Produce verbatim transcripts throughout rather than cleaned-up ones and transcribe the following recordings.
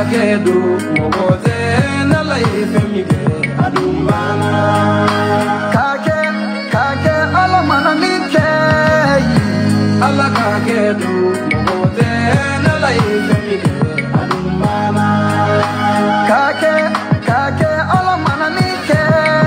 kedo mogote na life mige adumbana kake kake ala mana mike ala kedo mogote na life mige adumbana kake kake ala mana mike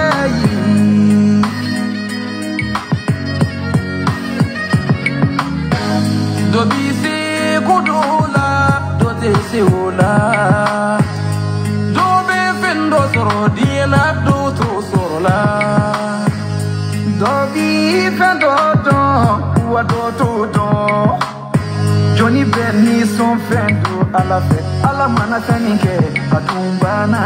do bisi kudula do tesiula do be fendo soro diena do to sorola do bi fendo do wa do to do Johnny Benny son fendo ala fe ala mana taninke atumbana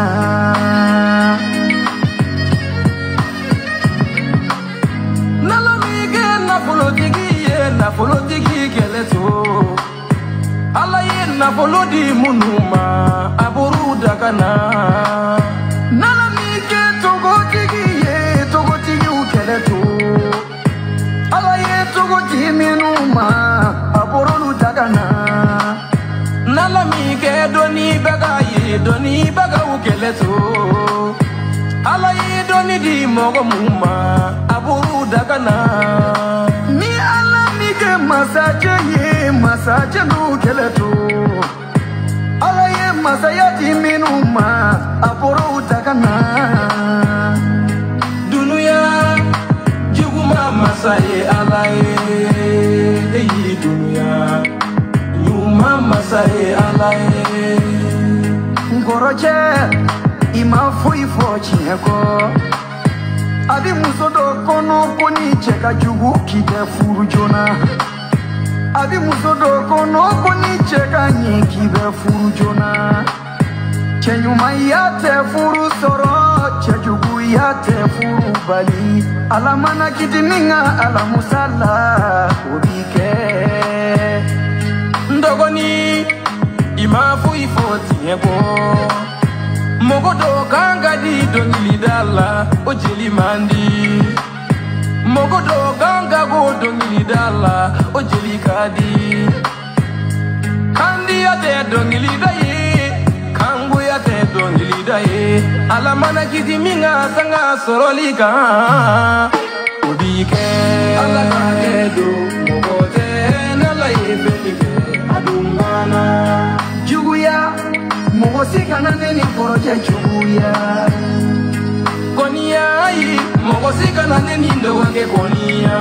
nala mige na politiki na politiki keleto ala ye na polodi munuma aburu dakana nala mige togotiki ye togotiki ukeleto ala ye togotiki minuma aburu dakana nala mige doni baga ye doni baga ukeleto ala ye doni di mogo muma aburu dakana ni ala mige masaje ye masaje no keleto ala ye masayati minuma aburu dakana dunuya juguma masaye ala ye eyi dunuya nyuma masaye ala ye ngoroje ima foi forte eko Abi musodo kono koni cheka jugu kide furu jona Abi musodo kono koni cheka nyiki be furu jona Chenyuma yate furu soro chejugu yate furu bali Alamana kitiminga alamusala ubike Ndogoni ima foi forte eko Mogodo ganga di dongili dala ojeli mandi Mogodo ganga go dongili dala ojeli kadi Kandi ya te dongili daye Kangu ya te dongili daye Alamana kiti minga sanga sorolika Ubike Ala kakedo mogote nala yefenike adumbana Juguya Mogosika na neni poroje chuya Konia yi Mogosika na neni ndo wange konia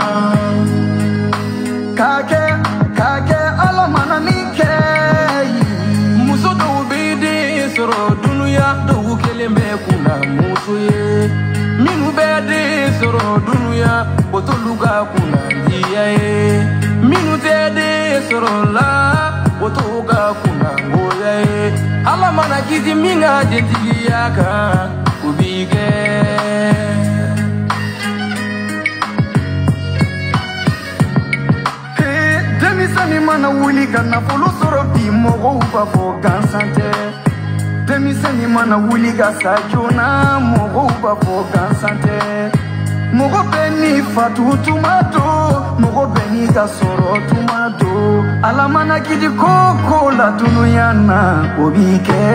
Kake, kake ala mana mike Muso do ubede soro dunuya do ukelembe kuna muso ye Minu bede soro dunuya otoluga kuna ndiya ye Minu tede soro la otoga kuna ngoya ye Ala mana kiti minga jentigi yaka ubige Hey, demisani mana wuli kana fulu soro bi mogo uba fo gansante Demisani mana wuli ga sajona mogo uba fo gansante Mogo beni fatu tumato Mogo beni ga soro tumato Ala mana kiti koko la tunuyana obike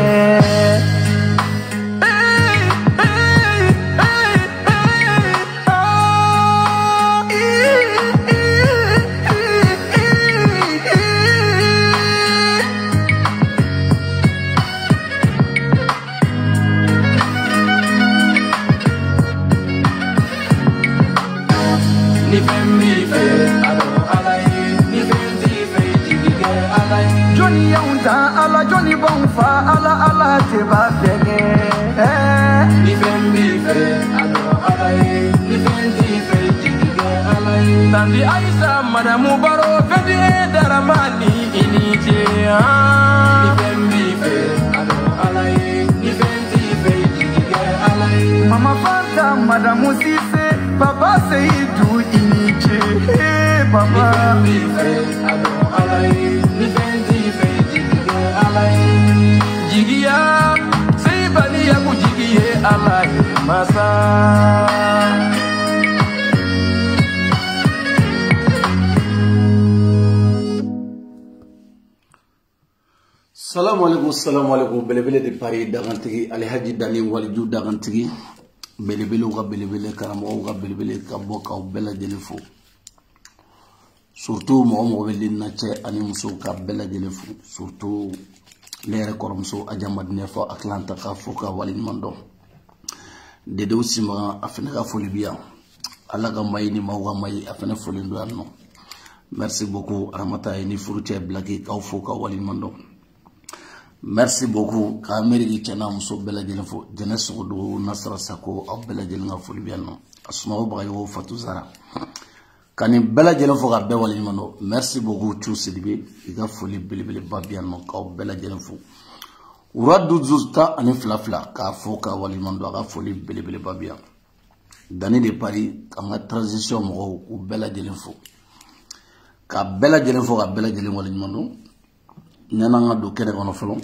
Ni femmi fe alo alai ni femti fe jige alai Johnny yaunda ala Johnny bonfa ala ala te ba fege Ni femmi fe alo alai ni femti fe jige alai Tandi Aisha madamu baro fedi daramani inije Ni femmi fe alo alai ni femti fe jige alai Mama Fanta madamu sise Baba Seidu iniche hey baba ni fe alo alai ni fendi fe jige alai jigia sei bani ya kujigie alai masa Salamu alaikum, salam alaikum. Belebele de Paris dagantigi, Alhaji Dani Waliju dagantigi. Belebele uga belebele karamo uga belebele kaboka ubela jelefu. Surtout mo mo belli nache ani muso ka bela jelefu. Surtout les rekormso ajamad nefo Atlanta ka foka walin mando. Dede usima afene ka folibia. Alaga mayini mawga mayi afene folindo anno. Merci beaucoup Ramata ni furuche blaki ka foka walin mando. Merci beaucoup ka Ameriki chana muso bela jelefu. Jeunesse do Nasra Sako au bela jelenga folibiano. Asma bayo fatuzara. Kani bela jelefu ka be walin mando. Merci beaucoup Chou Sidibe iga foli belebele babiano ka bela jelefu. Uradu zusta ani flafla ka foka walin mando ka foli belebele babiano. Dani de Paris kanga transition mo ko bela jelefu. Ka bela jelefu ka bela jelen walin mando. Nana nga do kene kono folo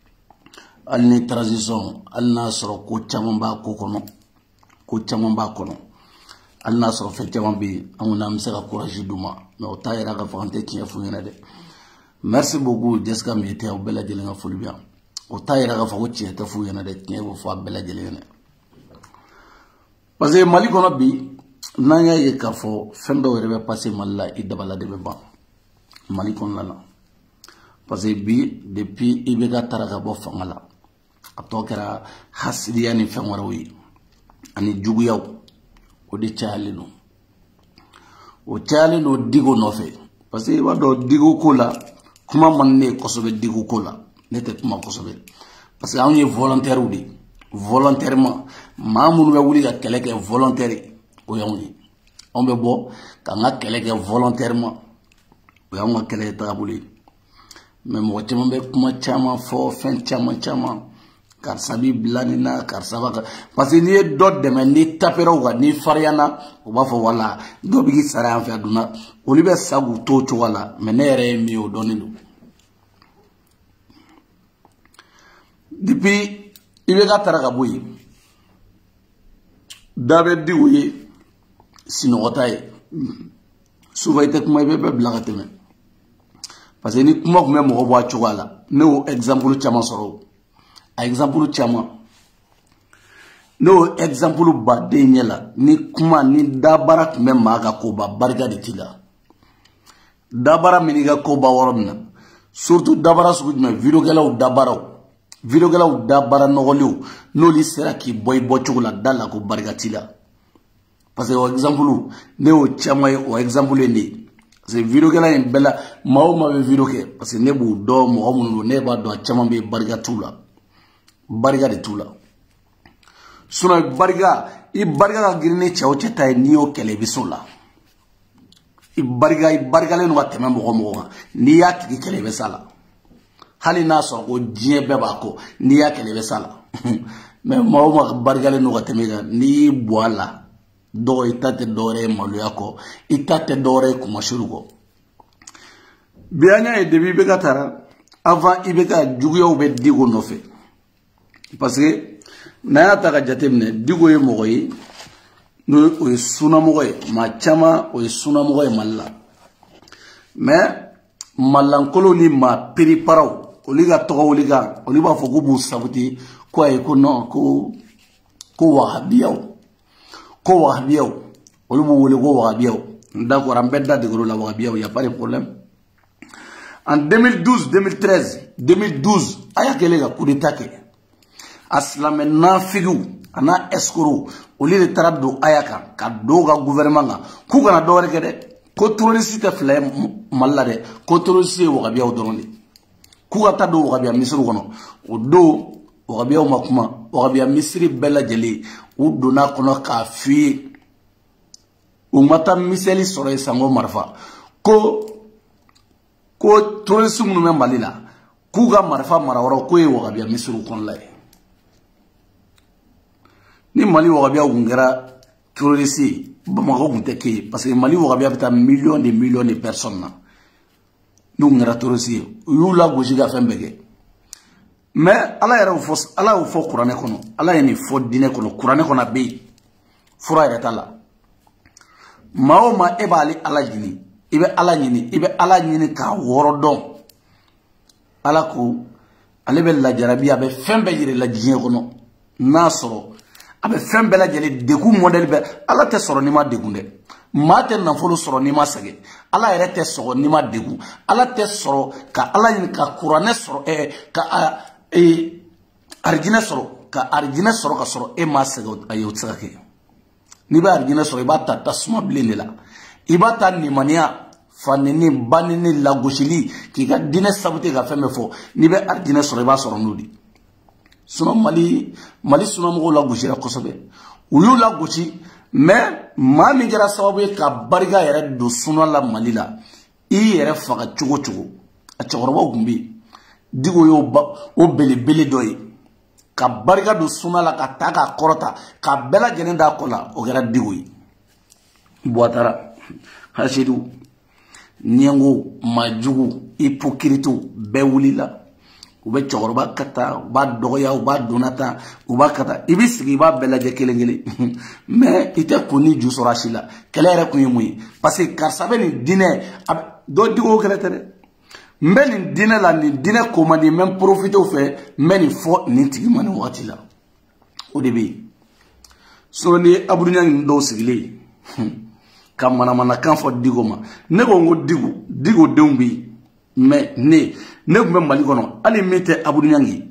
alni transition alna soro ko chamamba ko kono ko chamamba kono alna soro fe chamambi amuna msaka courage duma no tayira ga fante ki fu ngena de. Merci beaucoup Jessica Mete o bela jele nga fulbia o tayira ga fa ko ci ta fu ngena de nyebo fa bela jele ngena parce que Mali kono bi nanya ye ka fo fendo rebe passer malla idabala de ba Mali kono la parce que bi depuis ibega taraka bo fangala atokera hasidiya ni fenwarawi ani jugu yaw o de chalino o chalino digo nofe parce que wado digo kola kuma manne kosobe digo kola nete kuma kosobe parce que on est volontaire ou di volontairement mamunu be wuli ga keleke volontaire o yawni on be bo ka nga keleke volontairement o yawma keleke tabuli. Mais moi je m'en vais comme chama fo fin chama chama car sabi blanina car sabaka parce que ni d'autres de ni tapero wa ni fariana o ba fo wala do bigi sara en fait aduna o libe sagu to to wala mais ne re mi o donindo depuis il ga taraka boyi dabe di wuyi sino otaye souvent ite kuma be blagateme. Parce que ni kuma kuma mo bo chugala no exemple chama soro a exemple chama no exemple ba de nyela ni kuma ni dabara kuma maga ko ba barga de tila dabara miniga ko ba woromna surtout dabara su gudna video gelaw dabara video gelaw dabara no goliw no li sera ki boy bo chugala dala ko barga tila parce que o exemple no chama o exemple ni c'est vidéo que là une belle mao ma vidéo que parce que ne bu do mo amun ne ba do chama be barga tula barga de tula suna barga i barga ga girne chawo cheta ni o kele bisola i barga i barga le no wateme mo mo ni ya ki kele besala hali na so ko jie be ba ko ni ya kele besala mais mao ma barga le no wateme ga ni boala do itate dore maluyako itate dore kumashurugo bianya e debi bega tara avant ibega juguyo be digo nofe parce que na ta ga jatemne digo e mogoyi no o suna mogoyi ma chama o suna mogoyi malla mais malankolo ni ma preparaw oliga to oliga oliba fogo bu sabuti ko ay ko no ko ko wahabiyaw ko wahabiyaw olubu wole ko wahabiyaw d'accord en bedda de gros la wahabiyaw y a pas de problème. En deux mille douze deux mille treize deux mille douze aya kelega coup d'état ke aslame na figu ana escroc oli de tarabdo ayaka ka doga gouvernement nga ku kana do rek de ko terroriste fle malla de ko terroriste wahabiyaw doronde ku ka ta do wahabiya misru kono o do wahabiyaw makuma wahabiya misri bella jeli u dona kono ka fi u mata miseli sore sango marfa ko ko terroriste munu me malila ku ga marfa marawro ko e wahabiya misru kon lay ni mali wahabiya ungera terroriste bamako gunteke parce que mali wahabiya beta millions de millions de personnes nous ngera terroriste yu la gojiga fembege. Mais ala yara fo ala fo qur'ane kono ala yani fo dine kono qur'ane kono be fura yara tala mao ma ebali ala jini ibe ala nyini ibe ala nyini ka woro don ala ko ale be la jarabi abe fembe yire la jiye kono na soro abe fembe la jele deku model be ala te soro ni ma deku de ma te na folo soro ni ma sage ala yere te soro ni ma deku ala te soro ka ala yin ka qur'ane soro e ka e arjina soro ka arjina soro ka soro e ma sage ayo tsake ni ba arjina soro ba ta tasma blinde la ibata ni mania fanini banini la goshili ki ga dine sabute ga femme fo ni be arjina soro ba soro nudi suno mali mali suno mo la goshira kosobe uyu la goshi mais ma mi jara sababu ka bariga yere do suno la mali la i yere faga chugo chugo a chogorba gumbi digo yo ba o bele bele doyi ka bariga do suno la ka taka korota ka bela jenen da kola o gara digo yi boatara hashidu nyengo majugu hypocrite be wulila ube chogorba kata ba doya ba donata uba kata ibisigi ba belaje kelengele mais ite koni jusorashila kelere kuyimuyi parce que karsabe ni dine do digo keletere mbeni dine la ni dine komandi même profiter fait meni fo ni tigi mani wati la au début so ni abrunya ndo sigile kam mana mana kan fo digo ma ne go ngo digo digo dembi mais ne ne gumbe mali kono ali mete abudunyangi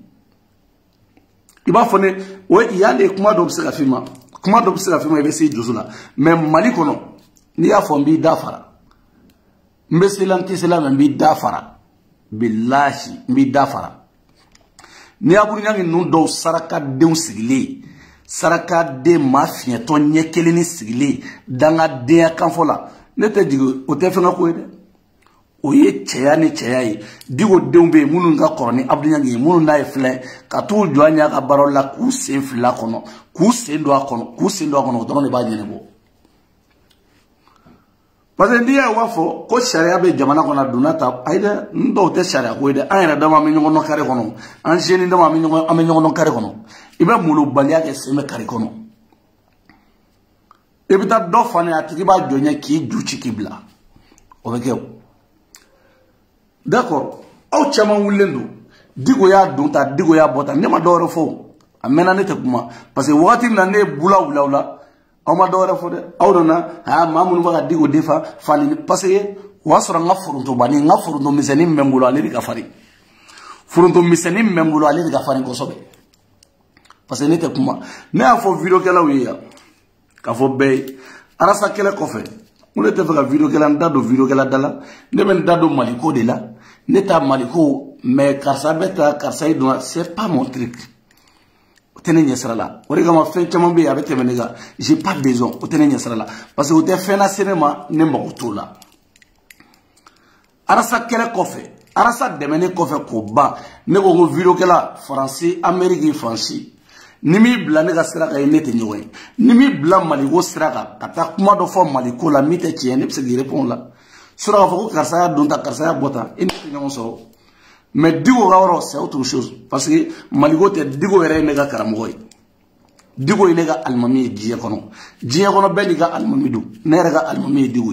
iba fone o yale kuma do bisika fima kuma do bisika fima ibe se josula mais mali kono ni ya fo mbi dafara mbesilanti selam mbi dafara billahi mbi dafara ni abudunyangi nun do saraka deun sigile saraka de mafia to nyekeleni sigile danga de kanfola ne te digo o te fenga ko ede oye cheya ni cheya yi digo dembe munu nga koroni abdunyangi munu na efle ka tu joanya ka barola ku se fla kono ku se ndo akono ku se ndo akono to ne ba nyene bo parce ndia wafo ko sharia be jamana kona dunata aida ndo te sharia ko ide ayra dama mi ngono kare kono an jeni dama mi ngono am ngono kare kono ibe mulu balia ke se me kare kono ebita do fane atiki ba jonya ki juchi kibla o bekew d'accord aw chama wulendo digo ya dunta digo ya bota ne ma doro fo amena ne te kuma parce que wati na ne bula wula wula aw ma doro fo de aw dona ha mamunu ba digo defa fani parce que wasura nga furunto bani nga furunto miseni membulo ale ka fari furunto miseni membulo ale ka fari ko sobe parce que ne te kuma ne a fo video kala wiya ka fo be arasa kele kofe mune te fa video kala ndado video kala dala ne men dado maliko de la neta maliko mais karsa beta karsa idona c'est pas mon truc otene nyesra la origa ma fen chama be abete menega j'ai pas besoin otene nyesra la parce que ote fena cinéma ne mbokutula arasa kele kofe arasa demene kofe ko ba ne ko video kala français américain français nimi bla ne ga siraka inete nyoy nimi bla maliko siraka kata kuma do fo maliko la mite tiene pse gi répondre la sura ko karsa donta karsa bota inete nyon so mais digo gawro c'est autre chose parce que maliko te digo yere ne ga karamoy digo ne ga almami jiye kono jiye kono be ga almami du ne ga almami digo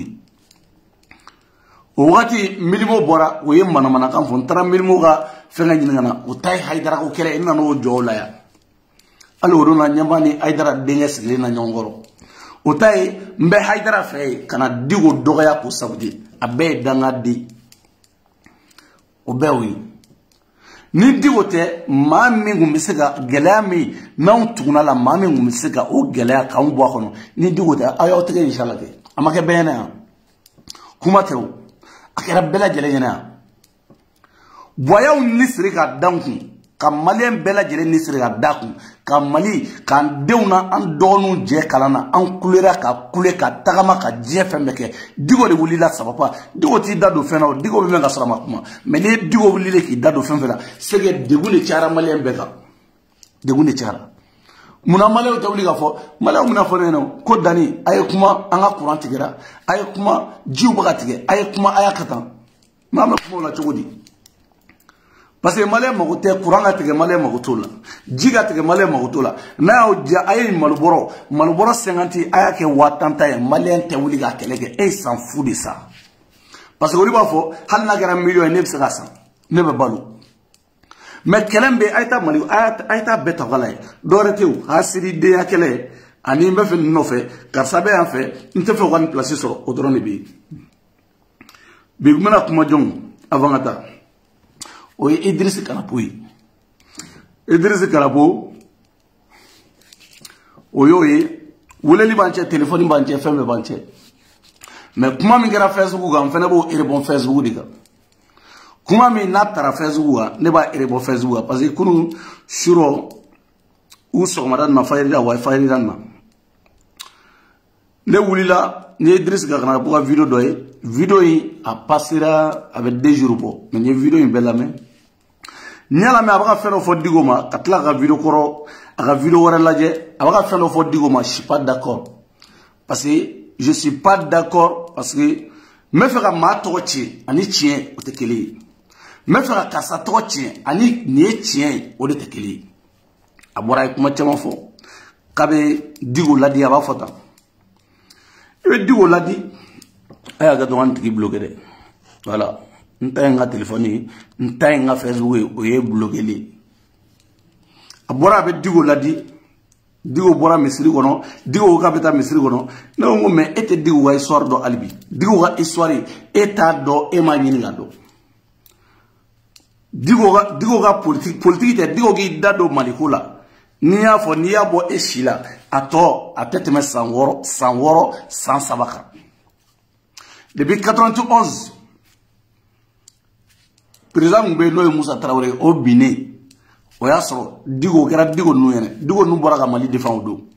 o wati milimo bora o yem mana mana kan fon tara milimo ga fenga nyina o tay haydara ko kele ina no jola ya alo na nyamani haydara denga sigile na nyongoro o tay mbe haydara fe kana digo dogaya ko sabdi abe danga di o bewi ni digo te ma mi ngumisega gelami na tuguna la ma mi ngumisega o gelaya kan bo kono ni digo te ayo tege inshallah ke amake bena kuma tew akera bela jele nyana boyaw nisri ka danku ka malien bela jele nisri ka daku ka mali kan dewna an donu je kalana an kulera ka kule ka tagama ka je fembeke digo de wulila sabapa digo ti dado fena digo be nga sara makuma mais le digo wulile ki dado fenfela sege digo le tiara malien beka digo ne tiara muna malien tawli ga fo malien muna fo reno ko dani ay kuma anga courant tigera ay kuma jiw baga tige ay kuma aya katan mama ko la chogodi parce que malien magote courant ga tige malien magotola jiga tige malien magotola na o ja ay malboro malboro cinquante aya ke watanta ya malien tawli ga kelege et s'en fout de ça parce que on va fo hanna gara million ne bisa gasa ne be balu mais kelen be ayta mali ayta beta wala doretew hasiri de akele ani mbe fe no fe karsabe en fait inte fe one place sur o drone bi bi gumana kuma jong avant ata o Idriss Kanapoui Idriss Kanapo o yoy wuleli banche téléphone banche femme banche mais kuma mi ngara Facebook ga mfena bo ere bon Facebook diga kuma mi na tara Facebook ga ne ba ere bon Facebook ga parce que kunu suro ou so madan na fayda wifi dan na ne wulila ne Idriss Gana pour vidéo doy vidéo yi a passera avec deux jours po mais ne vidéo yi bella mais nyala me abaka feno fo digoma katla ga vidéo koro aga vidéo wara laje abaka feno fo digoma je suis pas d'accord parce que je suis pas d'accord parce que me fera ma tochi ani tien o tekeli me fera kasa tochi ani nie tien o de tekeli abora kuma chama fo kabe digo ladi aba fota e digo ladi aya ga do antiki bloquer de voilà nta nga téléphone nta nga Facebook o ye bloquer li abora be digo ladi digo bora misiri kono digo ka beta misiri kono no mo me ete digo wa histoire do albi digo ga histoire eta do e ma nyini ga do digo ga digo ga politique politique te digo gi dado malikula niya fo niya bo eshila ato atete me sanworo sanworo sans sabaka depuis quatre-vingt-onze président Ngbe no Moussa Traoré au Bénin o ya so digo kera digo nu yene digo nu bora ga Mali défend do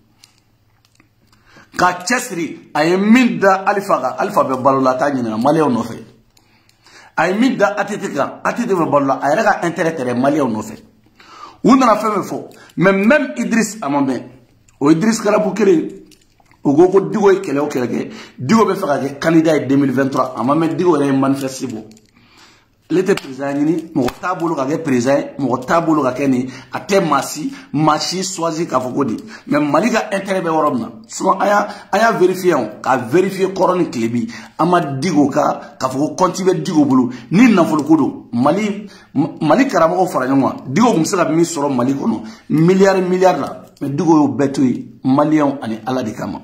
ka chesri ay minda alfa ga alfa be balola ta nyina Mali o no fe ay minda atetika atete be balola ay raga intérêt tere Mali o no fe wona na fe me fo même même Idriss Amambe o Idriss Kanapoui kele o gogo digo e kele o kele digo be fa ga candidat deux mille vingt-trois Amambe digo re manifester bo l'été président ni mo tabolo ka ke président mo tabolo ka keni ate masi machi choisi ka fokodi mais maliga intérêt be woromna so aya aya vérifier on ka vérifier corona klebi ama digo ka ka foko continuer digo bulu ni na folo kodo mali mali karamo faranywa digo gumsaka mi soro mali kono milliard milliard la mais digo yo betui malien ani ala de kama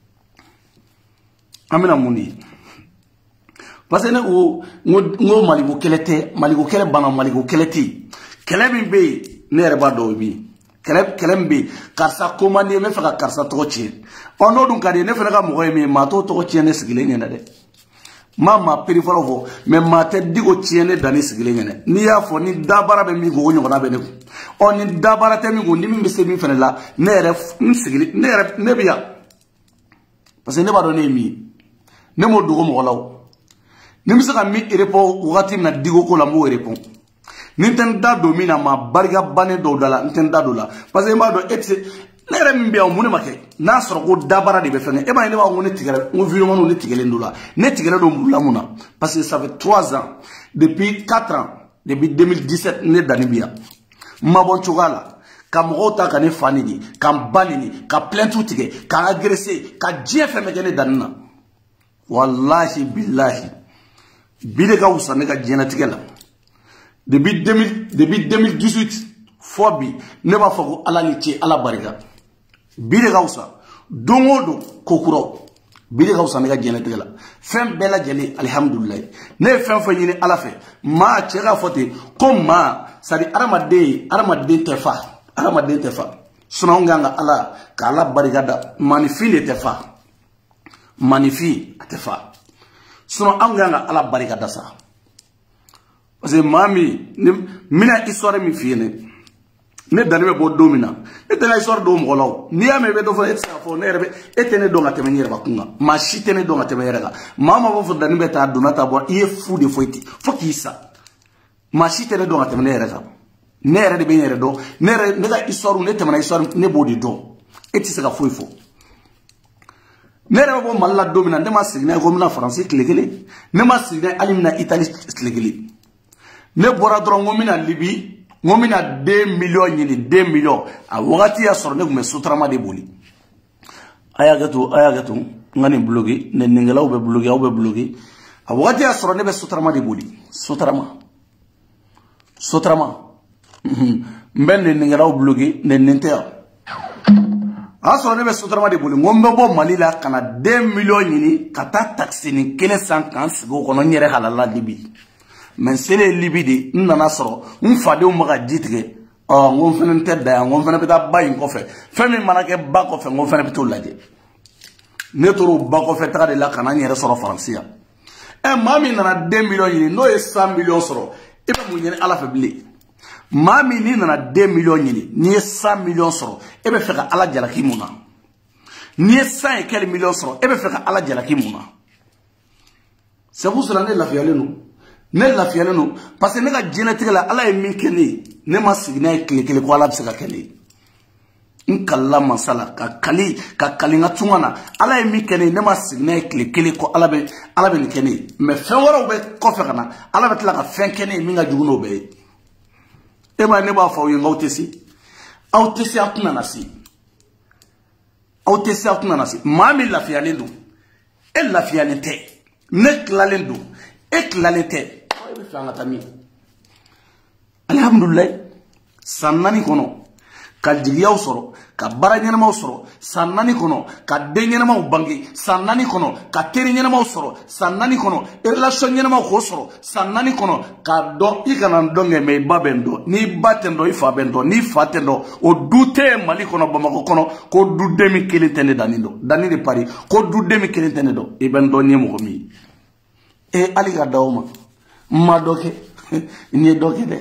amina muni parce que ngo ngo maligo kelete maligo kele bana maligo keleti kele min be ne reba do bi kele kele be karsa komande me fa karsa to chi ono dun kade ne fa ka mo mi ma to to chi ne sigile ne de mama perifalo fo me ma te digo chi ne dani sigile ne ni ya fo ni dabara be mi go nyo na be ne o ni dabara te mi go ni mi be se mi fa la ne re ni sigile ne re ne biya parce que ne ba do ne mi ne mo dugo mo lawo nimisa ka mi répond wakati na digo ko la mo répond ninten da domina ma barga bane do dala ninten da do la parce que ma do etse lere mbi on mune make na soro ko dabara de be fene e ba ne ba ngone tigere ngo video mo ne tigele ndula ne tigele do mbula muna parce que ça fait trois ans depuis quatre ans depuis deux mille dix-sept ne danibia ma bon chugala ka mogota ka ne fanini ka banini ka plainte tige ka agresser ka djef me gene danna wallahi billahi bide ka usa ne ka jena tigela depuis deux mille depuis deux mille dix-huit fobi ne ba fago ala ni ci ala barika bide ka usa dongo do kokuro bide ka usa ne ka jena tigela fem bela jeli alhamdulillah ne fem fa yini ala fe ma ci ga fote comme ma sari aramade aramade tefa aramade tefa sunan nganga ala ka ala barika da manifi ne tefa manifi tefa sinon an ganga ala barika dasa parce que mami mina histoire mi fiene ne dani be bo domina ne tena histoire do mo law ni ame be do fa et sa fo ne rebe etene do ngate menyer ba kunga ma shitene do ngate menyer ga mama bo fo dani be ta donata bo e fu de foiti fo ki sa ma shitene do ngate menyer ga ne re de benyer do ne re ne ga histoire ne temana histoire ne bo di do eti se ga fo fo nere bo malla domina ne ma signa ko mina français klegele ne ma signa alimna italie klegele ne bora dron ngomina libi ngomina deux millions ni deux millions a wakati ya sorne gume sutrama de boli aya gato aya gato ngani blogi ne ningala ube blogi ube blogi a wakati ya sorne be sutrama de boli sutrama sutrama ben de ngara bloqué ne n'inter aso ne be sotrama de boli ngombe bo mali la kana deux millions ni kata taxi ni kele cinquante go kono nyere halala libi men sele libi de nana soro un fade o maga ditige o ngom fenen tedda ngom fenen beta bayin ko fe femi manake ba ko fe ngom fenen beto laje ne toro ba ko fe taga de la kana nyere soro francia e mami nana deux millions ni no e cent millions soro e be mu nyere ala fe bile mami ni nana deux millions ni ni cent millions soro e be fe ka ala jalaki muna ni cent et quelques millions soro e be fe ka ala jalaki muna c'est pour cela ne la fiale nous ne la fiale nous parce que ne ka génétique la ala e min keni ne ma signa kile kile ko ala be se ka keni nkalla masala ka kali ka kali nga tungana ala e mi keni ne ma signa kile kile ko ala be ala be keni mais fen woro be ko fe kana ala be tla ka fen keni mi nga juguno be e ma ne ba fa yo ngawtesi awtesi atuna nasi awtesi atuna nasi mami la fiale ndu e la fiale te ne klale ndu e klale te o be fa nga tami alhamdulillah sanani kono ka jigiyaw soro ka bara ɲɛnamaw soro san naani kɔnɔ ka den ɲɛnamaw bange san naani kɔnɔ ka teri ɲɛnamaw soro san naani kɔnɔ relation ɲɛnamaw k'o soro san naani kɔnɔ k'a dɔn i kana n dɔn kɛ mais i ba bɛ n dɔn n'i ba tɛ n dɔn i fa bɛ n dɔn n'i fa tɛ n dɔn o du tɛ mali kɔnɔ bamakɔ kɔnɔ ko du den min kelen tɛ ne dani dɔn dani de pari ko du den min kelen tɛ ne dɔn i bɛ n dɔn ɲɛ mɔgɔ min e hali ka da o ma n ma dɔ kɛ n ye dɔ kɛ dɛ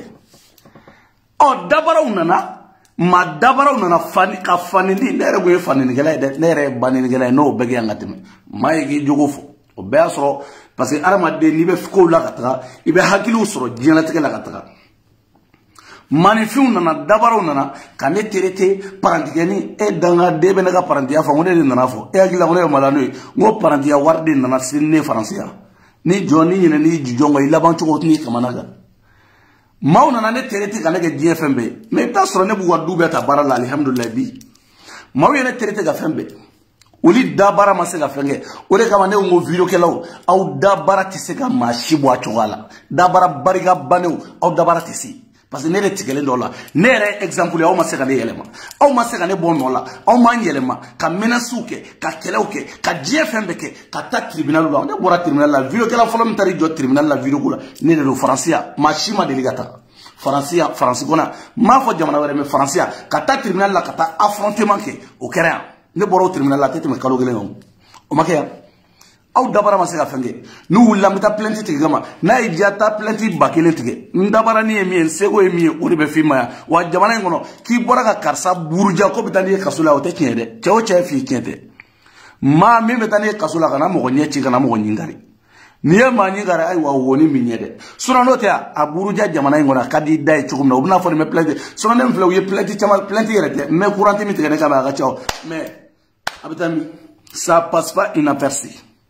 ɔ dabaraw nana ma dabaraw nana fani ka fani ni ne yɛrɛ ko ye fani ni gɛlɛ dɛ ne yɛrɛ ye bani ni gɛlɛ n'o bɛɛ kɛ yan ka tɛmɛ maa ye k'i jogo fɔ o bɛɛ y'a sɔrɔ parce que adamaden n'i bɛ kow la ka taga i bɛ hakiliw sɔrɔ diɲɛlatigɛ la ka taga maanifinw nana dabaraw nana ka ne traité parantigɛni e dangaden bɛ ne ka parantiya fɔ n ko ne de nana fɔ e hakili la ko ne ye mala n'o ye n ko parantiya wari de nana se ne faransiya ni jɔn ni ɲinɛ ni jijɔn kan i laban cogo tɛ n'i kamana kan maaw nana ne traité ka ne kɛ diɲɛ fɛn bɛɛ mais i bɛ taa sɔrɔ ne b'u ka du bɛɛ ta baara la alhamdulilayi bi maaw ye ne traité ka fɛn bɛɛ olu da baara ma se ka fɛn kɛ o de kama ne ko n ko vidéo kɛlaw aw da baara tɛ se ka maa si bɔ a cogoya la da baara barika banew aw da baara tɛ se parce que ne de tigɛlen dɔ la ne yɛrɛ exemple ye aw ma se ka ne yɛlɛma aw ma se ka ne bɔ nɔ la aw ma n yɛlɛma ka menaces kɛ ka kɛlɛw kɛ ka diɲɛ fɛn bɛɛ kɛ ka taa tribunal la ne bɔra tribunal la vidéo kɛla fɔlɔ min taara i jɔ tribunal la vidéo ko la ne de don faransiya maa si ma deli ka taa faransiya faransi kɔnɔ m'a fɔ jamana wɛrɛ mais faransiya ka taa tribunal la ka taa affrontement kɛ o kɛra yan ne bɔra o tribunal la a tɛ tɛmɛ kalo kelen kan o ma kɛ yan aw dabara ma se ka fɛn kɛ n'u wulila n bɛ taa plainte tigɛ kama n'a ye diya taa plainte ba kelen tigɛ n dabarani ye min ye n seko ye min ye o de bɛ f'i ma yan wa jamana in kɔnɔ k'i bɔra ka karisa buruja ko bɛ taa n'i ye kaso la o tɛ tiɲɛ dɛ cɛ o cɛ ye f'i tiɲɛ tɛ maa min bɛ taa n'i ye kaso la kana mɔgɔ ɲɛ ci kana mɔgɔ ɲinkari n'i ye maa ɲinkari ayiwa o ni min ɲɛ dɛ sinon n'o tɛ a buruja jamana in kɔnɔ a ka di i da ye cogo min na o bɛna fɔ nin bɛ plainte sinon ne min filɛ u ye plainte caman plainte yɛrɛ tɛ mais courante min tigɛ ne kan a ka ca mais a bɛ taa min ça passe pas inaperçu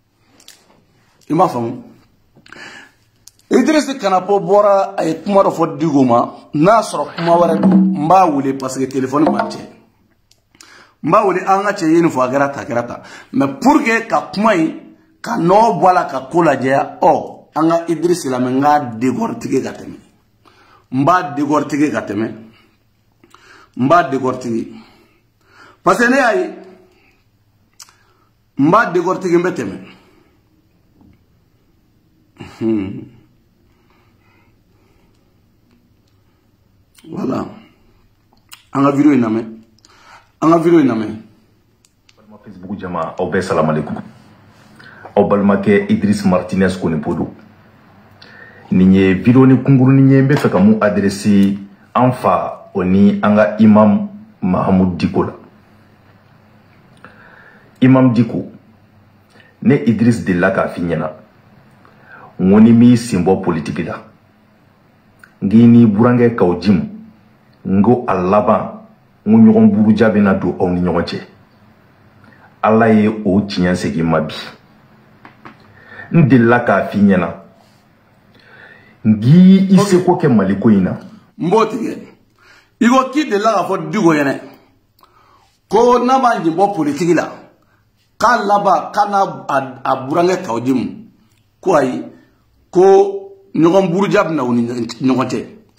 i m'a faamu Idriss Kanapo bɔra a ye kuma dɔ fɔ Diko ma n'a sɔrɔ kuma wɛrɛ don n b'a wele parce que téléphone b'a cɛ n b'a wele an ka cɛ ye nin fɔ a kɛra ta a kɛra ta mais pour que ka kuma in ka nɔgɔ bɔ a la ka ko lajɛ ɔ an ka Idriss lamɛn n k'a décortiquer ka tɛmɛ n b'a décortiquer ka tɛmɛ n b'a décortiquer parce que ne y'a ye n b'a décortiquer n bɛ tɛmɛ Hmm. Voilà. An ka vidéo in lamɛn. An ka vidéo in lamɛn. Balima Facebook jama aw bɛɛ salam alaikum. Aw balimakɛ Idriss Martinez Konipo don. Nin ye vidéo ni kunkurunin ye n bɛ fɛ ka mun adresser an fa o ni an ka imam Mahamudu Diko la. Imam Diko, ne Idriss delila k'a f'i ɲɛna. Ngoni mi simbo politique la ngini burange kawjim ngo alaba ngo nyogon buru jabe na do aw ni nyogon cɛ ala ye o tiɲɛ segi mabi ndilla ka fi ɲɛna ngi ise ko ke maliko ina mbotige igo ki de la fo Diko yene ko na ba njimbo politique la ka laba kana a burange kawjim ko ayi ko ɲɔgɔn buruja bɛ na u ni ɲɔgɔn cɛ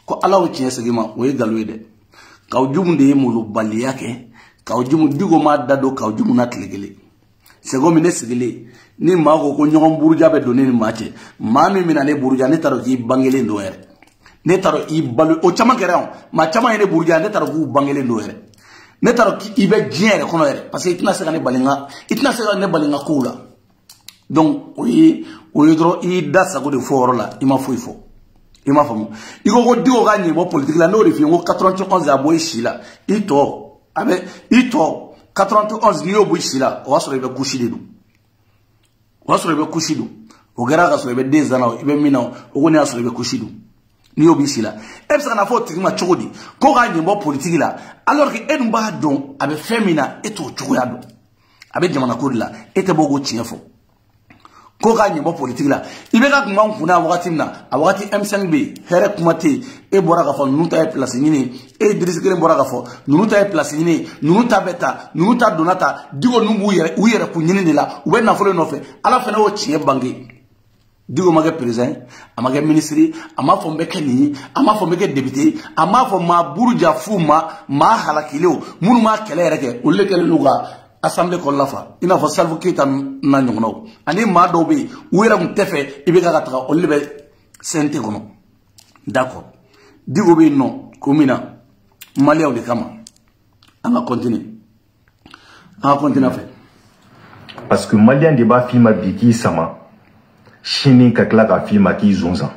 ko ala o tiɲɛ segi ma o ye galo ye dɛ kaw jumu de ye molo baliya kɛ kaw jumu digo ma dado kaw jumu na tile kelen sego mi ne sigile ni maa ko ko ɲɔgɔn buruja bɛ don ne ni maa cɛ maa min mina ne buruja ne taro k'i bangelen don yɛrɛ ne taro i balo o caman kɛra yan maa caman ye ne buruja ne taro k'u bangelen don yɛrɛ ne taro k'i bɛ diɲɛ yɛrɛ kɔnɔ yɛrɛ parce que i tɛna se ka ne bali n ka i tɛna se ka ne bali n ka kow la donc o ye o ye dɔrɔn i da sago de fɔ yɔrɔ la i ma foyi fɔ i m'a faamu i ko ko digo ka ɲɛ bɔ politique la n'o de f'i ye ko quatre-vingt-onze a bɔ i si la i tɔ a bɛ i tɔ quatre-vingt-onze n'i y'o bɔ i si la o y'a sɔrɔ i bɛ kusi de don o y'a sɔrɔ i bɛ kusi don o kɛra ka sɔrɔ i bɛ den zan na i bɛ min na o kɔni y'a sɔrɔ i bɛ kusi don n'i y'o b'i si la e bɛ se ka na fɔ o tigi ma cogo di ko k'a ɲɛ bɔ politique la alors que e dun b'a dɔn a bɛ fɛn min na e t'o cogoya dɔn a bɛ jamana ko de la e tɛ bɔ k'o tiɲɛ fɔ ko k'a ɲɛ bɔ politique la i bɛ ka kuma n kunna wagati min na a wagati M cinq bɛ yen hɛrɛ kuma tɛ yen e bɔra k'a fɔ ninnu ta ye place ɲini e Idrisi kelen bɔra k'a fɔ ninnu ta ye place ɲini ninnu ta bɛ ta ninnu ta donna ta Diko ninnu b'u yɛrɛ u yɛrɛ kun ɲini de la u bɛ nafolo nɔfɛ ala fana y'o tiɲɛ bange Diko ma kɛ président a ma kɛ ministre a m'a fɔ n bɛ kɛ nin ye a m'a fɔ n bɛ kɛ député a m'a fɔ maa buruja fu ma maa halakilew minnu m'a kɛlɛ yɛrɛ kɛ olu de kɛlen n'u ka assemblée kɔnɔla fa i n'a fɔ Salfu Keita n'a ɲɔgɔnnaw ani maa dɔw bɛ yen u yɛrɛ kun tɛ fɛ i bɛ ka taga olu de bɛ C N T kɔnɔ d'accord Diko bɛ yen nɔ ko min na maliyɛnw de kama an ka continuer an ka continuer fɛ parce que maliyɛn de b'a f'i ma bi k'i sama sini ka tila k'a f'i ma k'i zonzan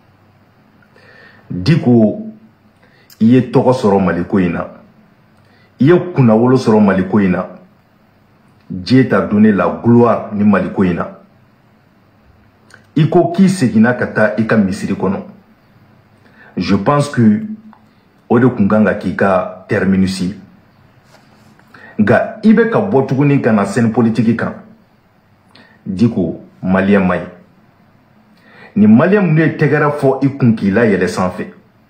Diko i ye tɔgɔ sɔrɔ Mali ko in na i ye kunnawolo sɔrɔ Mali ko in na Dieu t'a donné la gloire ni Mali ko in na i ko k'i seginna ka taa i ka misiri kɔnɔ je pense que o de kun kan ka k'i ka terminus ye nka i bɛ ka bɔ tuguni ka na scène politique kan Diko maliyɛn ma ɲi ni maliyɛn minnu ye tɛgɛrɛ fɔ i kun k'i layɛlɛ sanfɛ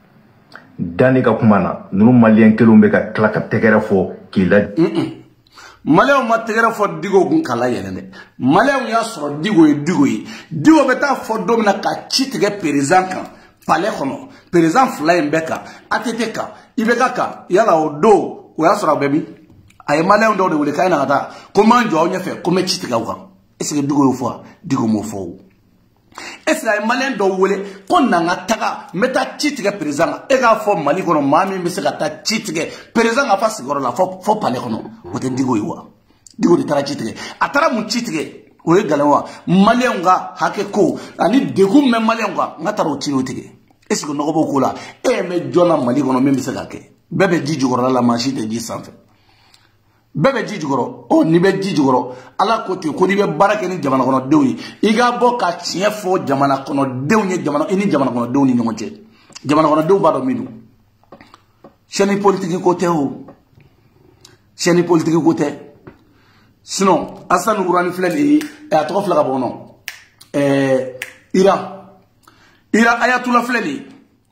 danni ka kuma na ninnu maliyɛn kelenw bɛ ka tila ka tɛgɛrɛ fɔ k'i la maliyɛnw ma tɛgɛrɛ fɔ Diko kun k'a layɛlɛ dɛ maliyɛnw y'a sɔrɔ Diko ye Diko ye Diko bɛ taa fɔ don min na ka ci tigɛ président kan palais kɔnɔ président fila in bɛɛ kan A T T kan I B K kan yala o don o y'a sɔrɔ a bɛ min a ye maliyɛnw dɔw de wele k'a ye na ka taa ko n b'an jɔ aw ɲɛfɛ ko n bɛ ci tigɛ aw kan est-ce que Diko y'o fɔ wa Diko m'o fɔ o est-ce que a ye maliyɛn dɔw wele ko na n ka taga n bɛ taa ci tigɛ président kan e k'a fɔ Mali kɔnɔ maa min bɛ se ka taa ci tigɛ président ka fa sigiyɔrɔ la fɔ fɔ palais kɔnɔ o tɛ Diko ye wa Diko de taara ci tigɛ a taara mun ci tigɛ o ye galon wa maliyɛnw ka hakɛ ko ani degun bɛ maliyɛnw kan n ka taara o ci o tigɛ est-ce que nɔgɔ b'o ko la e ye mɛ jɔn na Mali kɔnɔ min bɛ se ka kɛ bɛɛ bɛ ji jukɔrɔla la maa si tɛ ji sanfɛ bɛɛ bɛ ji jukɔrɔ ɔ n'i bɛ ji jukɔrɔ ala ko ten ko n'i bɛ baara kɛ ni jamana kɔnɔdenw ye i ka bɔ ka tiɲɛ fɔ jamana kɔnɔdenw ye jamana i ni jamana kɔnɔdenw ni ɲɔgɔn cɛ jamana kɔnɔdenw b'a dɔn min don chaîne politique ko tɛ o chaîne politique ko tɛ sinon Assane Urani filɛ nin ye a tɔgɔ filɛ ka bɔ kɔnɔ ɛɛ Iran Iran Ayatollah filɛ nin ye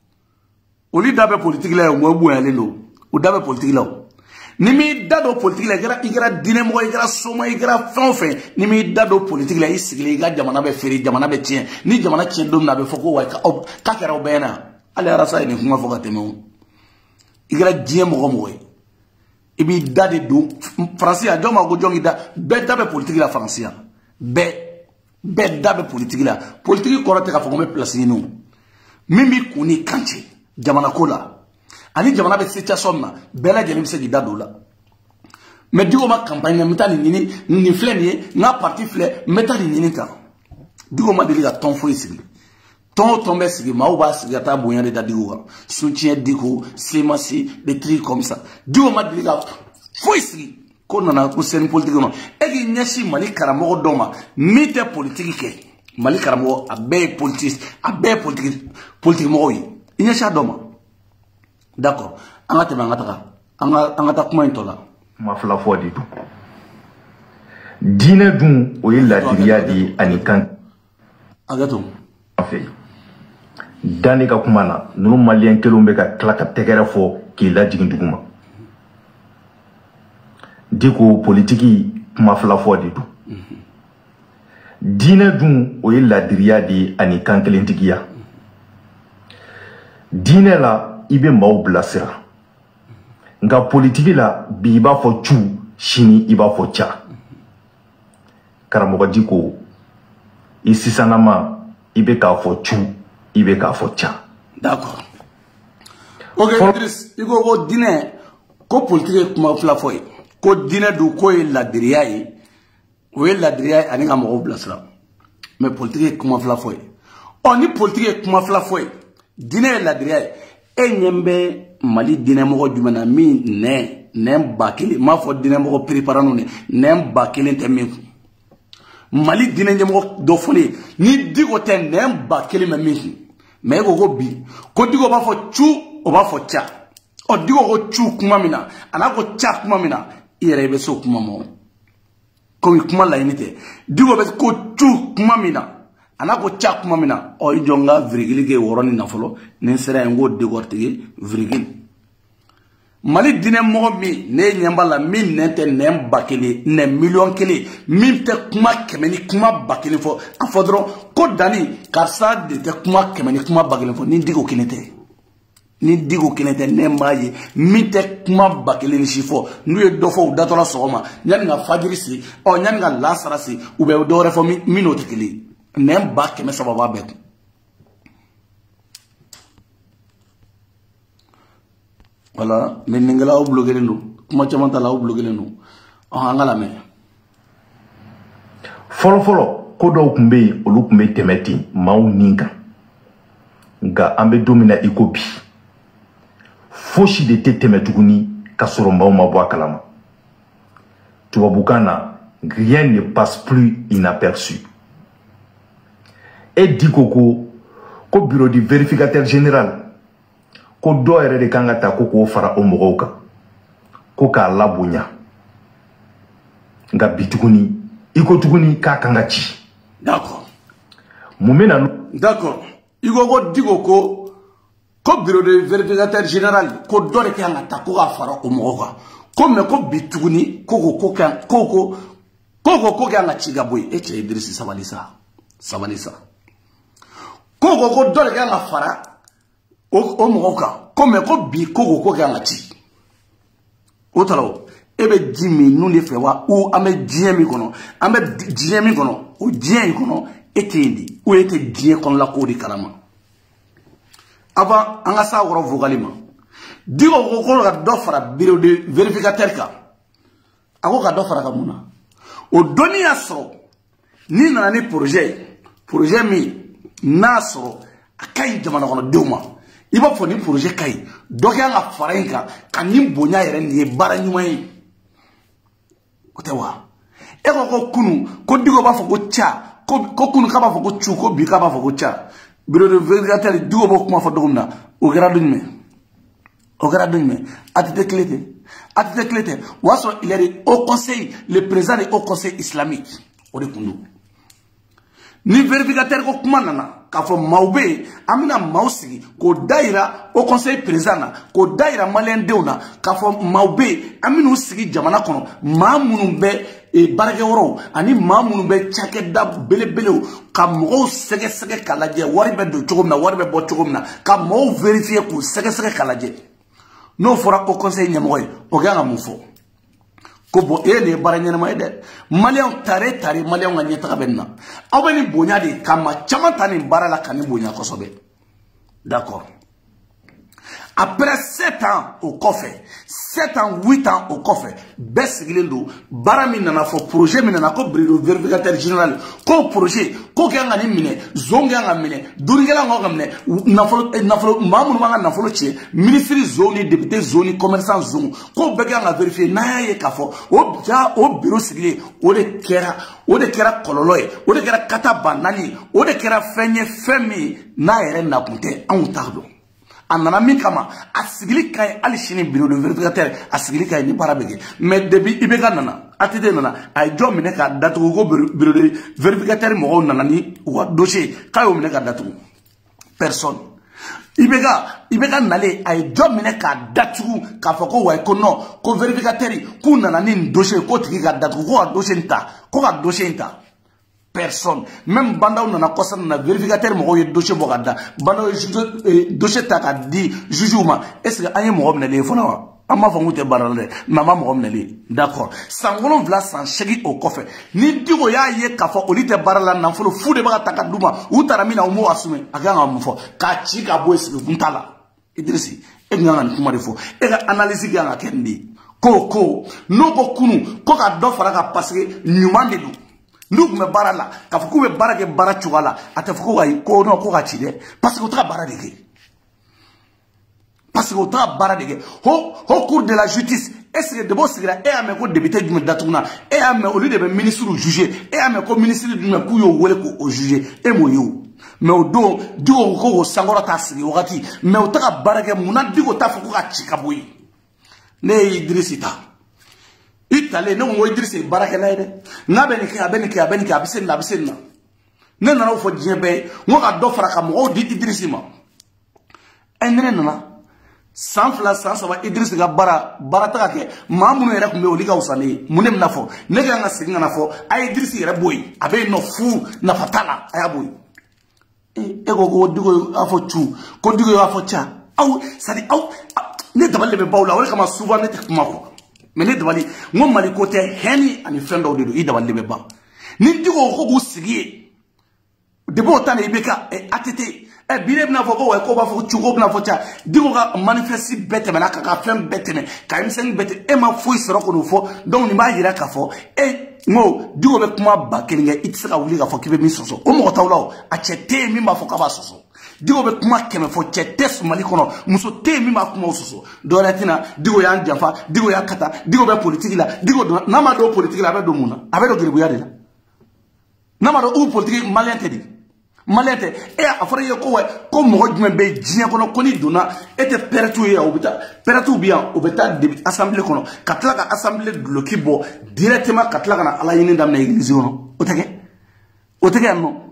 olu da bɛ politique la o mɔ bonyalen don o da bɛ politique la o ni m'i da don politique la i kɛra i kɛra diinɛmɔgɔ i kɛra soma i kɛra fɛn o fɛn ni m'i da don politique la i sigilen i ka jamana bɛ feere jamana bɛ tiɲɛ ni jamana tiɲɛ don min na a bɛ fɔ ko wa k'a kɛra o bɛɛ na hali arasa ye nin kuma fɔ ka tɛmɛ o i kɛra diɲɛ mɔgɔ mɔgɔ ye i b'i da de don faransi yan jɔn ma ko jɔn k'i da bɛɛ da bɛ politique la faransi yan bɛɛ bɛɛ da bɛ politique la politique kɔrɔ tɛ k'a fɔ ko n bɛ place ɲini o min b'i kun n'i kan cɛ jamana ko la ani jamana bɛ situation min na bɛɛ lajɛlen bɛ se k'i da don o la mais Diko ma campagne n bɛ taa nin ɲini nin filɛ nin ye n ka parti filɛ n bɛ taa nin ɲini tan Diko ma deli ka tɔn foyi sigi tɔn o tɔn bɛ sigi maaw b'a sigi ka taa bonya de da Diko kan soutien Diko Semasi des trucs comme ça Diko ma deli ka foyi sigi ko nana ko scène politique kɔnɔ e k'i ɲɛsin Mali karamɔgɔ dɔw ma min tɛ politique kɛ Mali karamɔgɔ a bɛɛ ye politique a bɛɛ ye politique politique mɔgɔw ye i ɲɛsin a dɔw ma d'accord an ka tɛmɛ an ka taga an ka an ka taa kuma in tɔ la ma fila fɔ de don diinɛ dun o ye ladiriya de ye ani kan hakɛto fɛ danni ka kuma na ninnu maliyɛn kelenw bɛ ka tila ka tɛgɛrɛ fɔ k'i lajigin dugu ma Diko politiki kuma fila fɔ de don diinɛ dun o ye ladiriya de ye ani kan kelentigiya diinɛ la i bɛ maaw bilasira nka politiki la bi i b'a fɔ cu sini i b'a fɔ ca karamɔgɔ Diko i sisanama i bɛ k'a fɔ cu i bɛ k'a fɔ ca. D'accord. Ok Idriss i ko ko diinɛ ko politiki ye kuma fila fɔ ye ko diinɛ dun ko ye ladiriya ye o ye ladiriya ye ani ka mɔgɔw bilasira mais politiki ye kuma fila fɔ ye ɔ ni politiki ye kuma fila fɔ ye diinɛ ye ladiriya ye e ɲɛ bɛ Mali diinɛmɔgɔ jumɛn na min nɛn nɛn ba kelen m'a fɔ diinɛmɔgɔ préparant ne nɛn ba kelen tɛ min kun Mali diinɛ ɲɛmɔgɔ dɔ fɔlen ni Diko tɛ nɛn ba kelen bɛ min kun mais e ko ko bi ko Diko b'a fɔ cu o b'a fɔ ca ɔ Diko ko cu kuma min na a n'a ko ca kuma min na i yɛrɛ i bɛ se o kuma ma komi kuma laɲini tɛ Diko bɛ ko cu kuma min na a n'a ko ca kuma min na ɔ i jɔ n ka virgule kɛ o yɔrɔnin na fɔlɔ ni n sera yen n k'o décortiquer virgule Mali diinɛmɔgɔ min ne ɲɛ b'a la min nɛn tɛ nɛn ba kelen nɛn miliyɔn kelen min tɛ kuma kɛmɛ ni kuma ba kelen fɔ a fɔ dɔrɔn ko Dani karisa de tɛ kuma kɛmɛ ni kuma ba kelen fɔ ni Diko kelen tɛ ni Diko kelen tɛ ne m'a ye min tɛ kuma ba kelen ni si fɔ n'u ye dɔ fɔ u datɔla sɔgɔma yanni ka fajiri se ɔ yanni ka lasara se u bɛ dɔ wɛrɛ fɔ min n'o tɛ kelen nɛn ba kɛmɛ saba b'a bɛɛ kun voilà mais ningala aw bloqué no kuma caman ta la aw bloqué no an ka lamɛn fɔlɔ fɔlɔ ko dɔw tun bɛ yen olu tun bɛ tɛmɛ ten maaw nin kan nka an bɛ don min na i ko bi fosi de tɛ tɛmɛ tuguni ka sɔrɔ maaw ma bɔ a kalama tubabukan na rien ne passe plus inaperçu et Diko ko ko bureau du vérificateur général ko dɔ yɛrɛ de kan ka ta ko k'o fara o mɔgɔw kan ko k'a labonya nka bi tuguni i ko tuguni k'a kan ka ci. D'accord. mun bɛ na. D'accord. I ko ko Diko ko ko bureau de vérificateur général ko dɔ de kan ka ta ko k'a fara o mɔgɔw kan ko mais ko bi tuguni ko ko ko kan ko ko ko ko ko kan ka ci ka bɔ yen e cɛ Idriss sabali sa sabali sa ko ko ko dɔ de kan ka fara o mɔgɔw kan ko mais ko bi ko ko ko kan ka ci o tara o e bɛ ji min n'u de fɛ wa ou an bɛ diɲɛ min kɔnɔ an bɛ diɲɛ min kɔnɔ o diɲɛ in kɔnɔ e tɛ yen de ou e tɛ diɲɛ kɔnɔla ko de kalama avant an ka s'a wɔrɔ vocal ma Diko ko ko ka dɔ fara bureau de vérificateur kan a ko ka dɔ fara ka mun na o dɔnni y'a sɔrɔ ni nana ni projet ye projet min n'a sɔrɔ a ka ɲi jamana kɔnɔdenw ma i b'a fɔ ni projet ka ɲi dɔ kɛ an ka fara in kan ka nin bonya yɛrɛ nin ye baara ɲuman ye o tɛ wa e ko ko kunu ko Diko b'a fɔ ko ca ko kunu k'a b'a fɔ ko cu ko bi k'a b'a fɔ ko ca bureau de vérificateur Diko b'o kuma fɔ cogo min na o kɛra don jumɛn o kɛra don jumɛn a tɛ tɛ tile tɛ a tɛ tɛ tile tɛ o y'a sɔrɔ il est au conseil le président du haut conseil islamique o de kun don ni vérificateur ko kuma nana k'a fɔ maaw bɛ yen an bɛna maaw sigi k'o da yira au conseil président na k'o da yira maliyɛn denw na k'a fɔ maaw bɛ yen an bɛn'u sigi jamana kɔnɔ maa minnu bɛ baarakɛyɔrɔw ani maa minnu bɛ cakɛda belebelew ka mɔgɔw sɛgɛsɛgɛ k'a lajɛ wari bɛ don cogo min na wari bɛ bɔ cogo min na ka mɔgɔw vérifier k'u sɛgɛsɛgɛ k'a lajɛ n'o fɔra au conseil ɲɛmɔgɔ ye o kan ka mun fɔ ko bon e ne ye baara ɲɛnama ye dɛ maliyɛnw tare tare maliyɛnw ka ɲɛtaga bɛ nin na aw bɛ nin bonya de kama caman ta nin baara la ka nin bonya kosɛbɛ d'accord après sept ans au kɔfɛ sept ans huit ans au kɔfɛ bɛɛ sigilen don baara min nana fɔ projet min nana ko bureau vérificateur général ko projet ko k'an ka nin minɛ zone k'an ka minɛ duurikɛla k'an ka minɛ nafolo nafolo maa minnu b'an ka nafolo tiɲɛ ministre zone ni député zone ni commerçant zone ko bɛɛ k'an ka vérifier n'an y'a ye k'a fɔ o ja o bureau sigilen o de kɛra o de kɛra kɔlɔlɔ ye o de kɛra kata ba naani ye o de kɛra fɛn ye fɛn min n'a yɛrɛ nakun tɛ anw t'a dɔn. A nana min kama a sigili ka ɲi hali sini bureau de vérificateur a sigili ka ɲi ni baara bɛ kɛ mais depuis I B K nana A T T nana a ye jɔ minɛ k'a datugu ko bureau de vérificateur mɔgɔw nana ni u ka dossier k'a y'o minɛ k'a datugu personne I B K I B K nalen a ye jɔ minɛ k'a datugu k'a fɔ ko wayi ko non ko vérificateur k'u nana ni nin dossier k'o tigi ka datugu ko ka dossier in ta ko ka dossier in ta personne. Même banda on a constat na vérificateur mo yo dossier bokada. Banda dossier taka di jujuma. Est-ce que anye mo mnele fona wa? Ama fa ngute barale. Mama mo mnele. D'accord. Sangolon vla san chegi au coffre. Ni digo ya ye kafa olite barala na folo fu de baka taka duma. Utarami na umo asume. Aganga mfo. Ka chika boy ntala. Idrisi. E nganga kuma defo. E ga analyse ga kendi. Ko ko no ko kunu ko ka do fara ka parce que nyuma de do. Nous me barala, quand vous me barage barachouala, à te fouko aïe, ko no ko kachide, parce que vous tra baradege. Parce que vous tra baradege. Au au cours de la justice, est-ce que de beau secret, et à mes co député du Medatuna, et à mes au lieu de ministre ou juger, et à mes co ministre du Mekuyo ou au juger, et moyo. Mais au dos, du au sangora tassi, au rati, mais au tra barage mouna, du au tafuko kachikaboui. Ne Idrissita. Itale ne mo Idrissa baraka na ide na benike abenike abenike abisenna abisenna ne na fo jebe ngo ka do fara ka mo di Idrissa ma enre na sans fla sans ba Idrissa ga bara barata ke mamunu ere ko me oliga usane munem na fo ne ga nga singa na fo ay Idrissa ere boy abe no fu na fatala ay boy e go go digo afo chu ko digo afo cha aw sadi aw ne daballe be bawla wala kama souvent ne tek mako mais ne dabali ngom mali côté heni ani fendo de do i dabali be ba ni digo ko go sigi de bo tane ibeka e atete e bire bna fo ko ko ba fo chugo bna fo cha digo ga manifesti bete mena ka ka fem bete me ka im sen bete e ma fo isoro ko no fo donc ni ma yira ka fo e ngo digo be kuma ba kelinga itsa ka wuli ka fo kibe mi soso o mo tawlaw a chete mi ma fo ka ba soso digo be kuma keme fo chete mali kono muso te mi ma kuma soso do latina digo ya njafa digo ya kata digo be politique la digo na ma do politique la be do muna abe do gribu ya de la na ma do u politique malente di malente e afara ye ko ko mo djum be jien kono ko ni dona ete pertu ya obita pertu bien obita de assemblée kono katla ka assemblée de lokibo directement katla kana ala yini dam na église kono otege otege no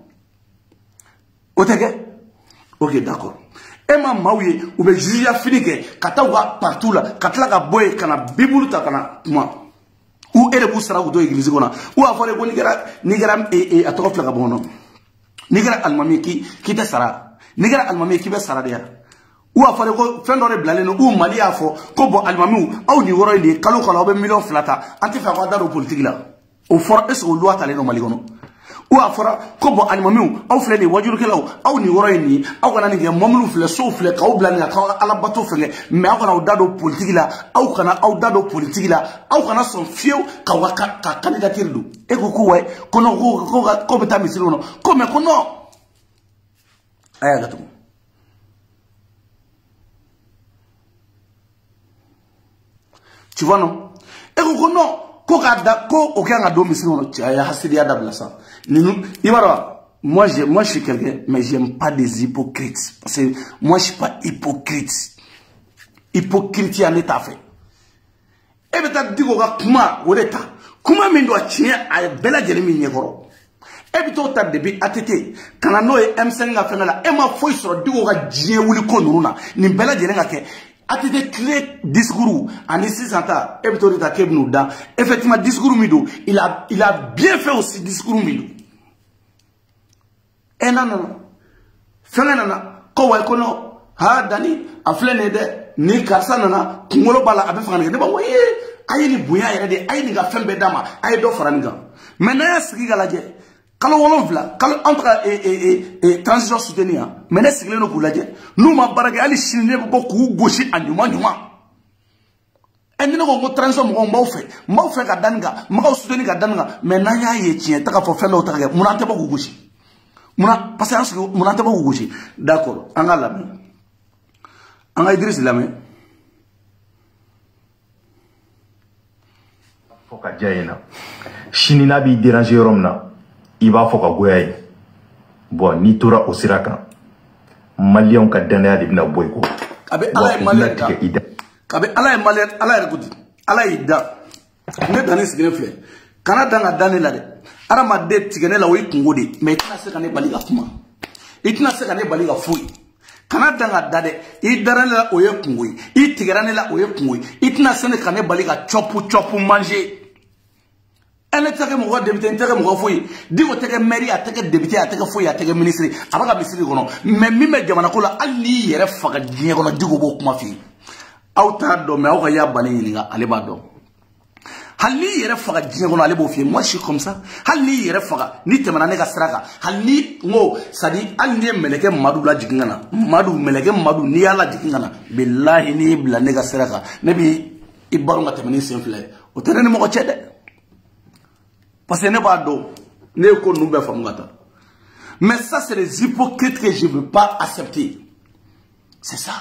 otege. Ok, d'accord. Et ma maouye, ou be juge fini que katawa partout là, katla ka boy kana bibulu ta kana moi. Ou ere bu sara do église kona. Ou afore ko nigera nigera e e atoko fla ka bono. Nigera almami ki ki te sara. Nigera almami ki be sara dia. Ou afore ko fendo re blale no ou mali afo ko bo almami ou ni woro ni kalo kala be million flata. Anti fa ko daro politique là. Au fort est o loi tale no mali kono. Ou afora ko bo animamiu aw fle ni wajuru kelaw aw ni woro ni aw kana ni momlu fle so fle ka aw blani ka ala bato fle mais aw kana aw dado politique la aw kana aw dado politique la aw kana son fieu ka waka ka candidature du e ko ko way ko no ko ko ko beta misiro no ko me ko no aya gatu tu vois non e ko ko no ko ka da ko o ka nga do misiro no aya hasidi ada blasa. Moi, je, moi, je suis quelqu'un, mais j'aime pas des hypocrites. Parce que moi, je suis pas hypocrite. Hypocrite, il y a un état fait. Et bien, tu dis que comment, ou l'état, comment me doit tenir à bella jeremi nyegoro. Et bien, tu as depuis A T T, quand on a M cinq a fait là, et ma foi sur le digo que j'ai voulu qu'on a, ni bella jeremi que A T T clé discours en ici santa, et bien, tu as kebnou da, effectivement, discours mido, il a, il a bien fait aussi discours mido. E nana fenga nana ko way ko no ha dani aflene de ni karsa nana kungolo bala abe fanga de ba woye ayini buya yere de ayini ga fembe dama ay do faranga mena sigi galaje kalo wolon vla kalo entre et et et transition soutenir mena sigi no kulaje nous ma barage ali shine bo ku goshi anyuma nyuma eni no go transition mo mo fe mo fe ga danga mo soutenir ga danga mena ya ye tie ta ka fo fe no ta ga munante bo ku goshi Muna, parce que mon antenne vous gauche. D'accord. Anga lame. Anga Idriss lame. Foka jayena. Chini na bi déranger romna. Iba foka goyaye. Bon, ni tora osiraka. Malien ka dana de bina boyko. Kabe ala malien. Kabe ala malien, ala rekudi. Ala ida. Ne dani sigene fle. Kana danga dani la de. Arama de tigene la wi kungodi mais itina se kane baliga kuma itina se kane baliga fui kana danga dade i darane la oye kungoi i tigerane la oye kungoi itina se ne kane baliga chopu chopu manger Elle était mon député, elle était mon fouille. Dis-moi, tu es mairie, tu es député, tu es fouille, tu es ministre. Après, la ministre, mais même Jamanakola, Ali, il y a fait dire qu'on a dit au bout de ma fille. Autant de mais on y a banni, allez, bado. Ali, il y a fait dire qu'on allait beau film. Moi, je suis comme ça. Ali, il y a fait, ni te manane gasraga. Ali, mo, ça dit, Ali, meleke madou la jingana. Madou, meleke madou, ni ala jingana. Billahi, ni bla nega sraga. Nebi, ibaru matemani simple. Au terrain de mon chede. Parce que ne pas d'eau, ne ko nous be famgata. Mais ça c'est les hypocrites que je ne veux pas accepter. C'est ça.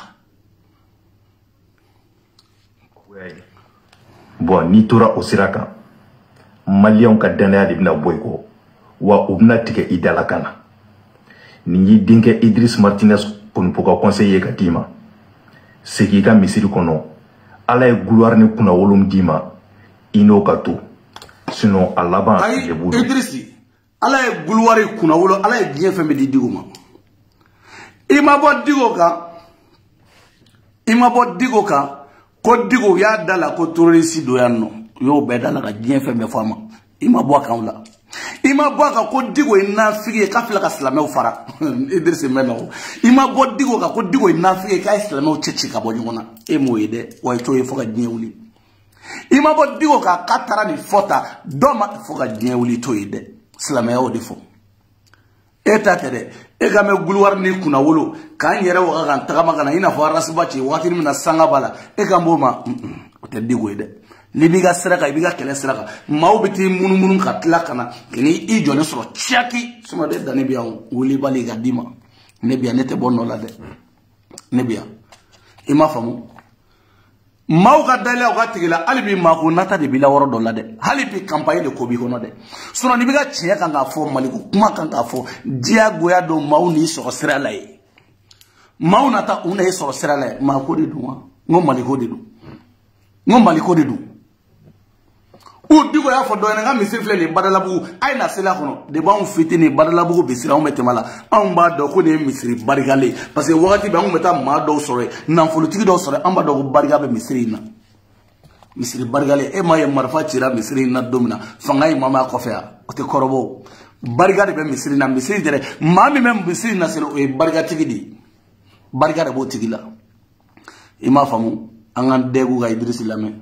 Ouais. Bon, ni tora osiraka. Malien ka danaya de bina boyko. Wa ubna tike idala kana. Ni dinke Idriss Martinez pour pour conseiller ka dima. Ce qui ka misiri kono. Ala e gloire ne kuna wolum dima. Ino ka to. Sinon à l'avant les boules. Idrissi, Allah est gloire kuna wolo, Allah est bien fait me di digo ma. Il m'a bot digo ka. Il m'a bot digo ka. Ko digo ya dala ko terroriste do yanno. Yo be dala ka bien fait me fama. Il m'a bot kan la. Il m'a bot ka ko digo ina figi ka fila ka slamé o fara. Idrissi meno. Il m'a bot digo ka ko digo ina figi ka slamé o chechi ka bo nyona. E mo yede, wa to e foka dien wuli. Il m'a dit que Katara ni fota doma foka dien wuli to ide slamaya o defo eta tere e ga me gulwar ni kuna wolo kan yere wa kan tagama kana ina fo rasba ci wati ni na sanga bala e ga mboma o te digo ide ni biga sraka biga kele sraka maw biti munu munu ka tlakana ni i jone soro chiaki suma de dani biya wuli bali ga dima ne biya nete bonno la de ne biya ima famu Mauka dale au gatigila alibi mako nata de bila woro dola de halibi campagne de kobi kono de sono ni biga tiya kanga fo maliku kuma kanga fo dia goya do mauni so sirala e mauna ta una e so sirala e mako de duwa ngo maliko de du ngo maliko de du u digo ya fo do nga misifle ni badalabu ay na sela kono de ba on fiti ni badalabu be sira on metemala on ba do ko ne misiri barigale parce que wakati ba on meta ma do sore na folutiki do sore on ba do barigabe misiri na misiri barigale e ma ye marfa tira misiri na domina fangay mama ko fa o te korobo barigade be misiri na misiri dere mami mem misiri na selo e barigati di barigade bo tigila ima famu angan degu ga Idriss Lame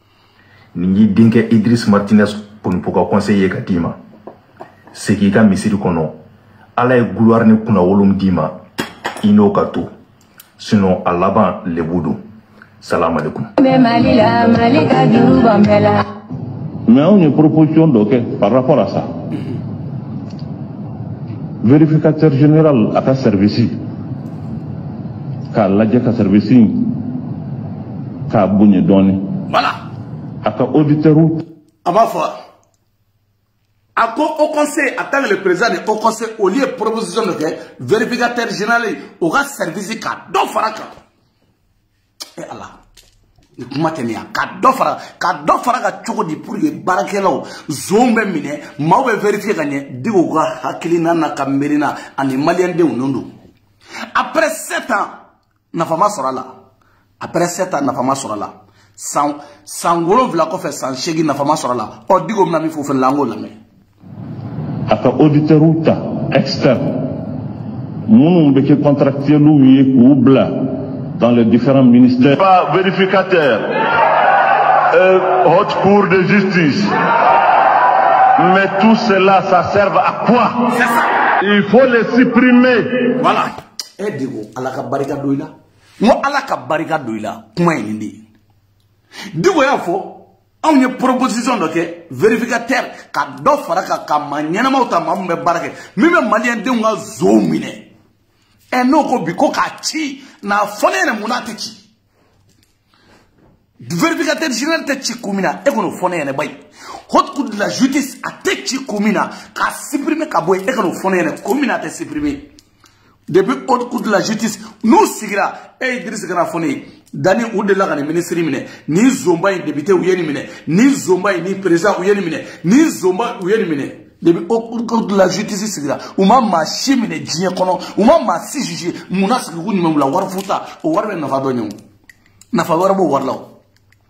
ni dinke Idriss Martinez pour pour conseiller ka dima. Ce qui ka misiri kono. Ala e gloire ne kuna wolum dima. Ino ka to. Sinon à l'avant les boudou. Salam alaikum. Mais on a une proposition donc par rapport à ça. Vérificateur général à ta service. Ka ladje ka service. Ka bunye donné. Voilà. Aka auditeur ou Abafa. Ako au conseil, attends le président au conseil au lieu proposition de vérificateur général au ras service ka do faraka. Et Allah. Ni kuma tenia ka do faraka ka do faraka choko di pour ye barakelo zombe mine mawe vérifier gagner digo ga hakilina na kamerina ani malien de unondo. Après sept ans na fama sorala. Après sept ans na fama sorala. Sans sans gros vla ko fait sans chegi na fama sorala o digo na mi fo fe lango la me aka auditeur uta externe munu mbeke contractuel ou bla dans les différents ministères pas vérificateur euh, haute cour de justice mais tout cela ça sert à quoi? C'est ça. Il faut les supprimer. Voilà. Et digo ala ka barika doila mo ala ka barika doila kuma indi digo ya fo on une proposition de vérificateur ka do faraka ka manyana mauta mambe barake mime malien de nga zomine e no ko biko ka chi na fone na munate chi vérificateur général te chi kumina e kono fone ne bay hot coup de la justice a te chi kumina ka supprimer ka boy e kono fone ne kumina te supprimer depuis haute cour de la justice nous sigira e Idriss kana fone dani udela kana ministre mine ni zomba yi député uyeni mine ni zomba yi ni président uyeni mine ni zomba uyeni mine depuis haute cour de la justice sigira uma machi mine djie kono uma masi juge munasiki kunyi memula warfuta o warbe na fado nyu na fado warbo warlaw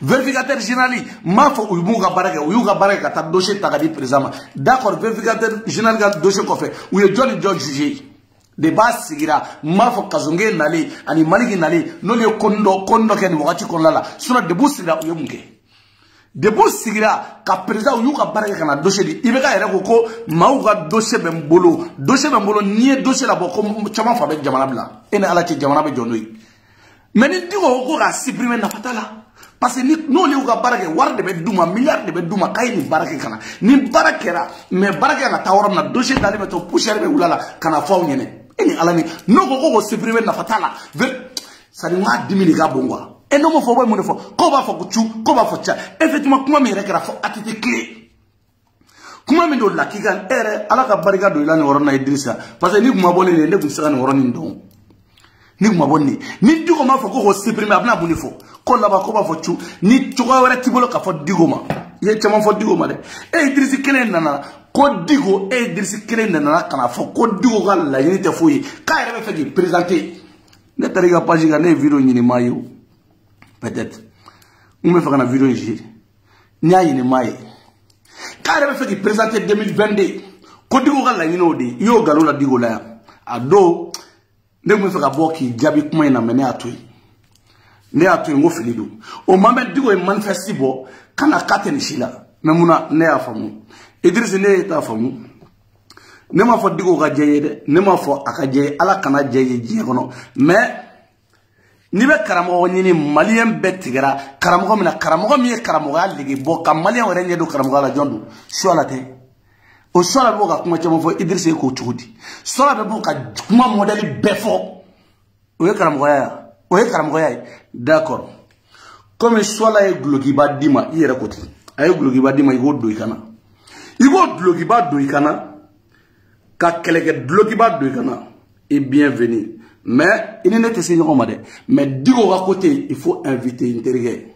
vérificateur général m'a fɔ u y'u ka baara kɛ u y'u ka baara kɛ ka taa dossier ta ka di président ma d'accord vérificateur général ka dossier kɔfɛ u ye jɔn ni jɔn juger de b'a sigira m'a fɔ Kazonge nalen ani Maliki nalen n'olu ye ko dɔ ko dɔ kɛ nin wagati kɔnɔna la sinon depuis sigira u ye mun kɛ depuis sigira ka président u y'u ka baara kɛ ka na dossier di i bɛ ka yɛrɛ ko ko maaw ka dossier bɛ n bolo dossier bɛ n bolo n'i ye dossier labɔ ko caman fa bɛ jamana bila e ni Ala cɛ jamana bɛ jɔ n'o ye mais ni Diko ko k'a supprimer nafa t'a la parce que ni n'olu y'u ka baara kɛ wari de bɛ d'u ma milliard de bɛ d'u ma k'a ye nin baara kɛ ka na ni baara kɛra mais baara kɛ ka taa yɔrɔ min na dossier dalen bɛ to poussière bɛ wula la ka na fɔ aw ɲɛna e ni Ala ni n'o ko ko supprimer nafa t'a la c'est à dire n k'a dimi de ka bon quoi et non, il faut pas me dire qu'on va faire tu, qu'on va faire ça. Effectivement, comment me récupérer à tête clé. Comment me donne la qui gagne erreur à la barricade de la Norona Idrissa parce que ni vous m'abonnez les nègres seront Norona don. Ni vous m'abonnez. Ni du comment faut qu'on supprime à blanc bonifo. Qu'on là-bas qu'on va faire tu, ni tu vas voir Tibolo qui a fait digoma. Il y a tellement fait digoma. Et Idrissi Kelen nana. Ko digo et Idrissi Kelen nana kana faut ko digo gal la unité fouille. Quand il avait fait présenter. Ne t'arrive pas à gagner vidéo ni maillot. Peut-être. On me fait une vidéo ici. Nya yini mai. Quand il fait présenter deux mille vingt-deux, quand digo la yino di, yo galo la digo la. Ado, ne me fait ka boki jabi kuma ina mene atui. Ne atui ngo filido. O mame digo e manifesti bo kana kateni shila. Memuna ne afamu. Idris ne ta afamu. Ne ma fo digo ga jeye de, ne ma fo aka jeye ala kana jeye jeye kono. Mais ni be karamogo nyini malien betigera karamogo mina karamogo mi karamogo aligi bo ka malien wore nyedo karamogo la jondu shola te o shola bo ka kuma chamo fo Idrissa ko chudi shola be bo ka kuma modeli befo o ye karamogo ya o ye karamogo ya d'accord comme shola e glogi ba dima yere ko ti ay glogi ba dima igo do ikana igo glogi ba do ikana ka kelege glogi ba do ikana et bienvenue. Mais il n'est pas si normal. Mais du côté, il faut inviter une télé.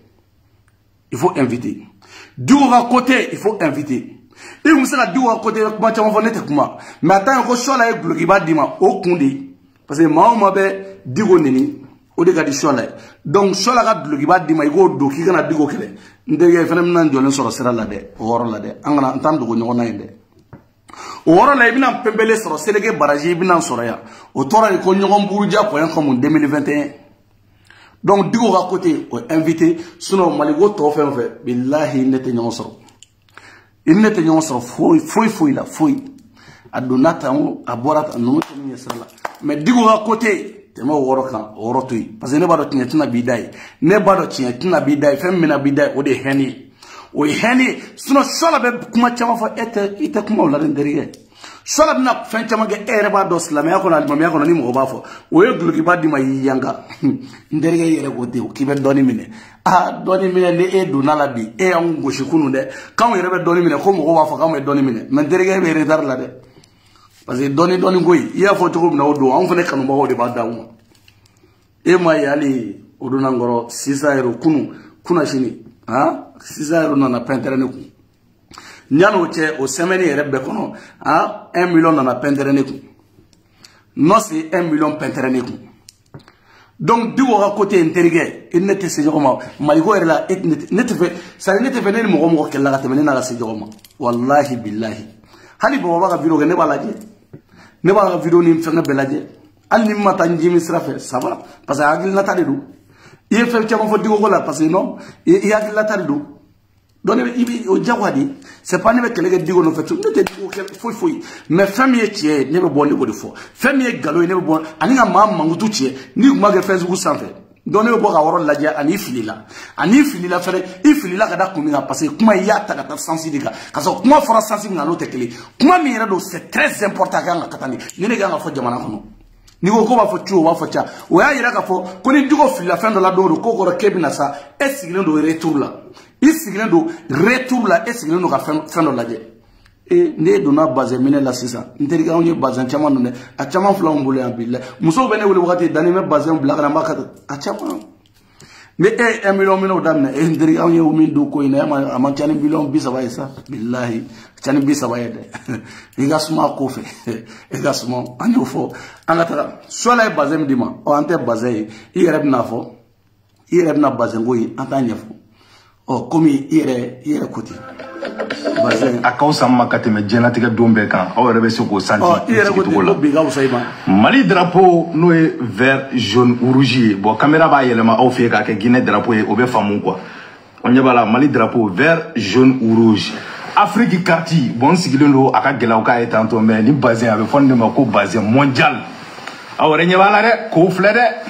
Il faut inviter. Du côté, il faut inviter. Et vous savez, du côté, comment tu vas faire comment? Mais attends, on va choisir avec le qui va dire au Kondi. Parce que moi, on m'a dit, du côté, au dégât du choix. Donc, choisir avec le qui va dire, il faut do qui gana du côté. Ndege phénomène de l'ensemble sera là-dedans. Au rôle là-dedans. On a entendu qu'on y en a un. Ora la ibina pembele soro selege baraji ibina soro ya o tora ko nyogon buruja ko yan comme deux mille vingt et un donc digo ka côté o invité sinon maligo to fe fe billahi nete nyogon soro il nete nyogon soro foi foi foi la foi adonata on aborata no temi sala mais digo ka côté te mo woro kan woro toy parce que ne ba do tinya bidai ne ba do tinya bidai fem mina bidai o de heni o heni sinon sola be kuma chama fa ete ite kuma wala nderiye sola bina fen chama ge ere ba do islam ya ko na limam ya ko ni mo ba fo o ye gluki ba di ma yanga nderiye yere ko de ki be doni mine ah doni mine le e do nala bi e an go shikunu de kan yere be doni mine ko mo ba fo kan me doni mine men nderiye be retard la de parce que doni doni goyi ya fo to ko na o do an fene kanu ba o de ba dawo e ma yali o do na ngoro sisa ero kunu kuna shini ah César nana peintre ne ku nyano che o semaine rebe kono ah un million nana peintre ne ku non c'est un million peintre ne ku donc du à côté interigué il n'était se joma maligo era la n'était fait ça n'était fait ne mo mo kella ga temene na ga se joma wallahi billahi hali bo ba ga video ne balaje ne ba ga video ni fenga belaje al ni mata njimi srafe ça va parce que agil na tade du il fait que mon digo là parce que non il y a de la tardo donc il au jawadi c'est pas ne que les digo no fait ne te digo que foi foi mais famille tie ne be bonne de fo famille galo ne be bonne ani nga ma mangutu tie ni ma ge Facebook sanfe donc ne be bo ga woro la dia ani filila ani filila fere il filila ka da kuma parce que kuma ya ta ka sensibiliser ka so kuma fora sensibiliser na no tekele kuma mi redo c'est très important ka nga katani ne ne ga nga fo jamana kono ni ko ba fo chuo ba fo cha o ya yira ka fo ko ni digo fila fendo la do ko ko kebina sa e sigile do retour la e sigile do retour la e sigile do ka fendo la je e ne do na base mine la sisa nderi ga onye base chama no ne a chama fula mbule ambilla muso bene wuli wakati dani me base mbula kana maka a chama mais e un million mino damne e nderi ga onye umi do ko ina ma amachani billion bisa ba isa billahi chani bisa ba yede iga suma ko fe iga suma anyo fo angata sola base mdima o ante base i reb na fo i reb na base ngoyi anta nyefo oh comme ire ire côté a causa makate me jenatika dombe kan aw rebe se ko santi oh ire côté ko biga usayba Mali drapeau no est vert jaune rouge bon caméra ba yelema aw fe ka ke Guinée drapeau e obe famu quoi on yabala Mali drapeau vert jaune ou rouge Afrique quartier bon sigilendo aka gelaw ka etanto mais ni bazin avec fonde ma ko bazin mondial aw re nyabala de ko flede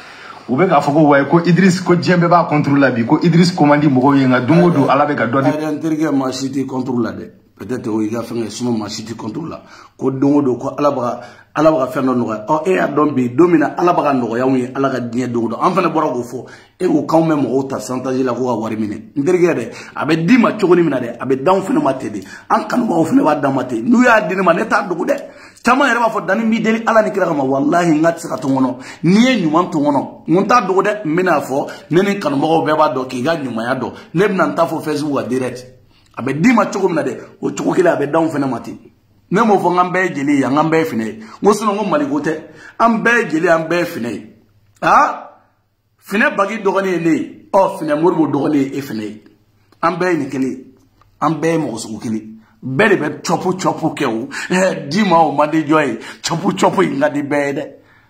ou bien foko way ko Idriss ko djembe ba contrôle la bi ko Idriss commandi mo ko yenga dungo do ala be ka dodi intergue ma cité contrôle la de peut-être o iga fenga suma ma cité contrôle la ko dungo do ko ala ba ala ba fenno no o e a dombi domina ala ba no ya wi ala ga dnie dungo do en fait bora go fo e ko quand même o ta santaji la ko wari mine intergue de abe dima chogoni mina de abe down fene matede an kan ba fene ba damate nu ya dini ma neta dugu de tama yɛrɛ b'a fɔ dani mi deli ala ni kira kama wallahi n ka tɛ se ka to kɔnɔ n'i ye ɲuman to kɔnɔ n t'a dogo dɛ n bɛna fɔ ne ni kanubagaw bɛɛ b'a dɔn k'i ka ɲumanya dɔn ne bɛna n ta fɔ Facebook ka direct a bɛ d'i ma cogo min na dɛ o cogo kelen a bɛ d'anw fɛnɛ ma ten ne m'o fɔ n k'an bɛɛ ye jeli ye an k'an bɛɛ ye finɛ ye n ko sinon n ko maliko tɛ an bɛɛ ye jeli an bɛɛ ye finɛ ye aa finɛ bagi dɔgɔnin ye ne ye ɔ finɛ moribo dɔgɔnin ye e fɛnɛ ye an bɛɛ ye nin kelen an bɛɛ ye mɔgɔ sugu kelen bɛɛ de bɛ chopu chopu kɛ o di ma o man di jɔ ye chopu chopu in ka di bɛɛ ye dɛ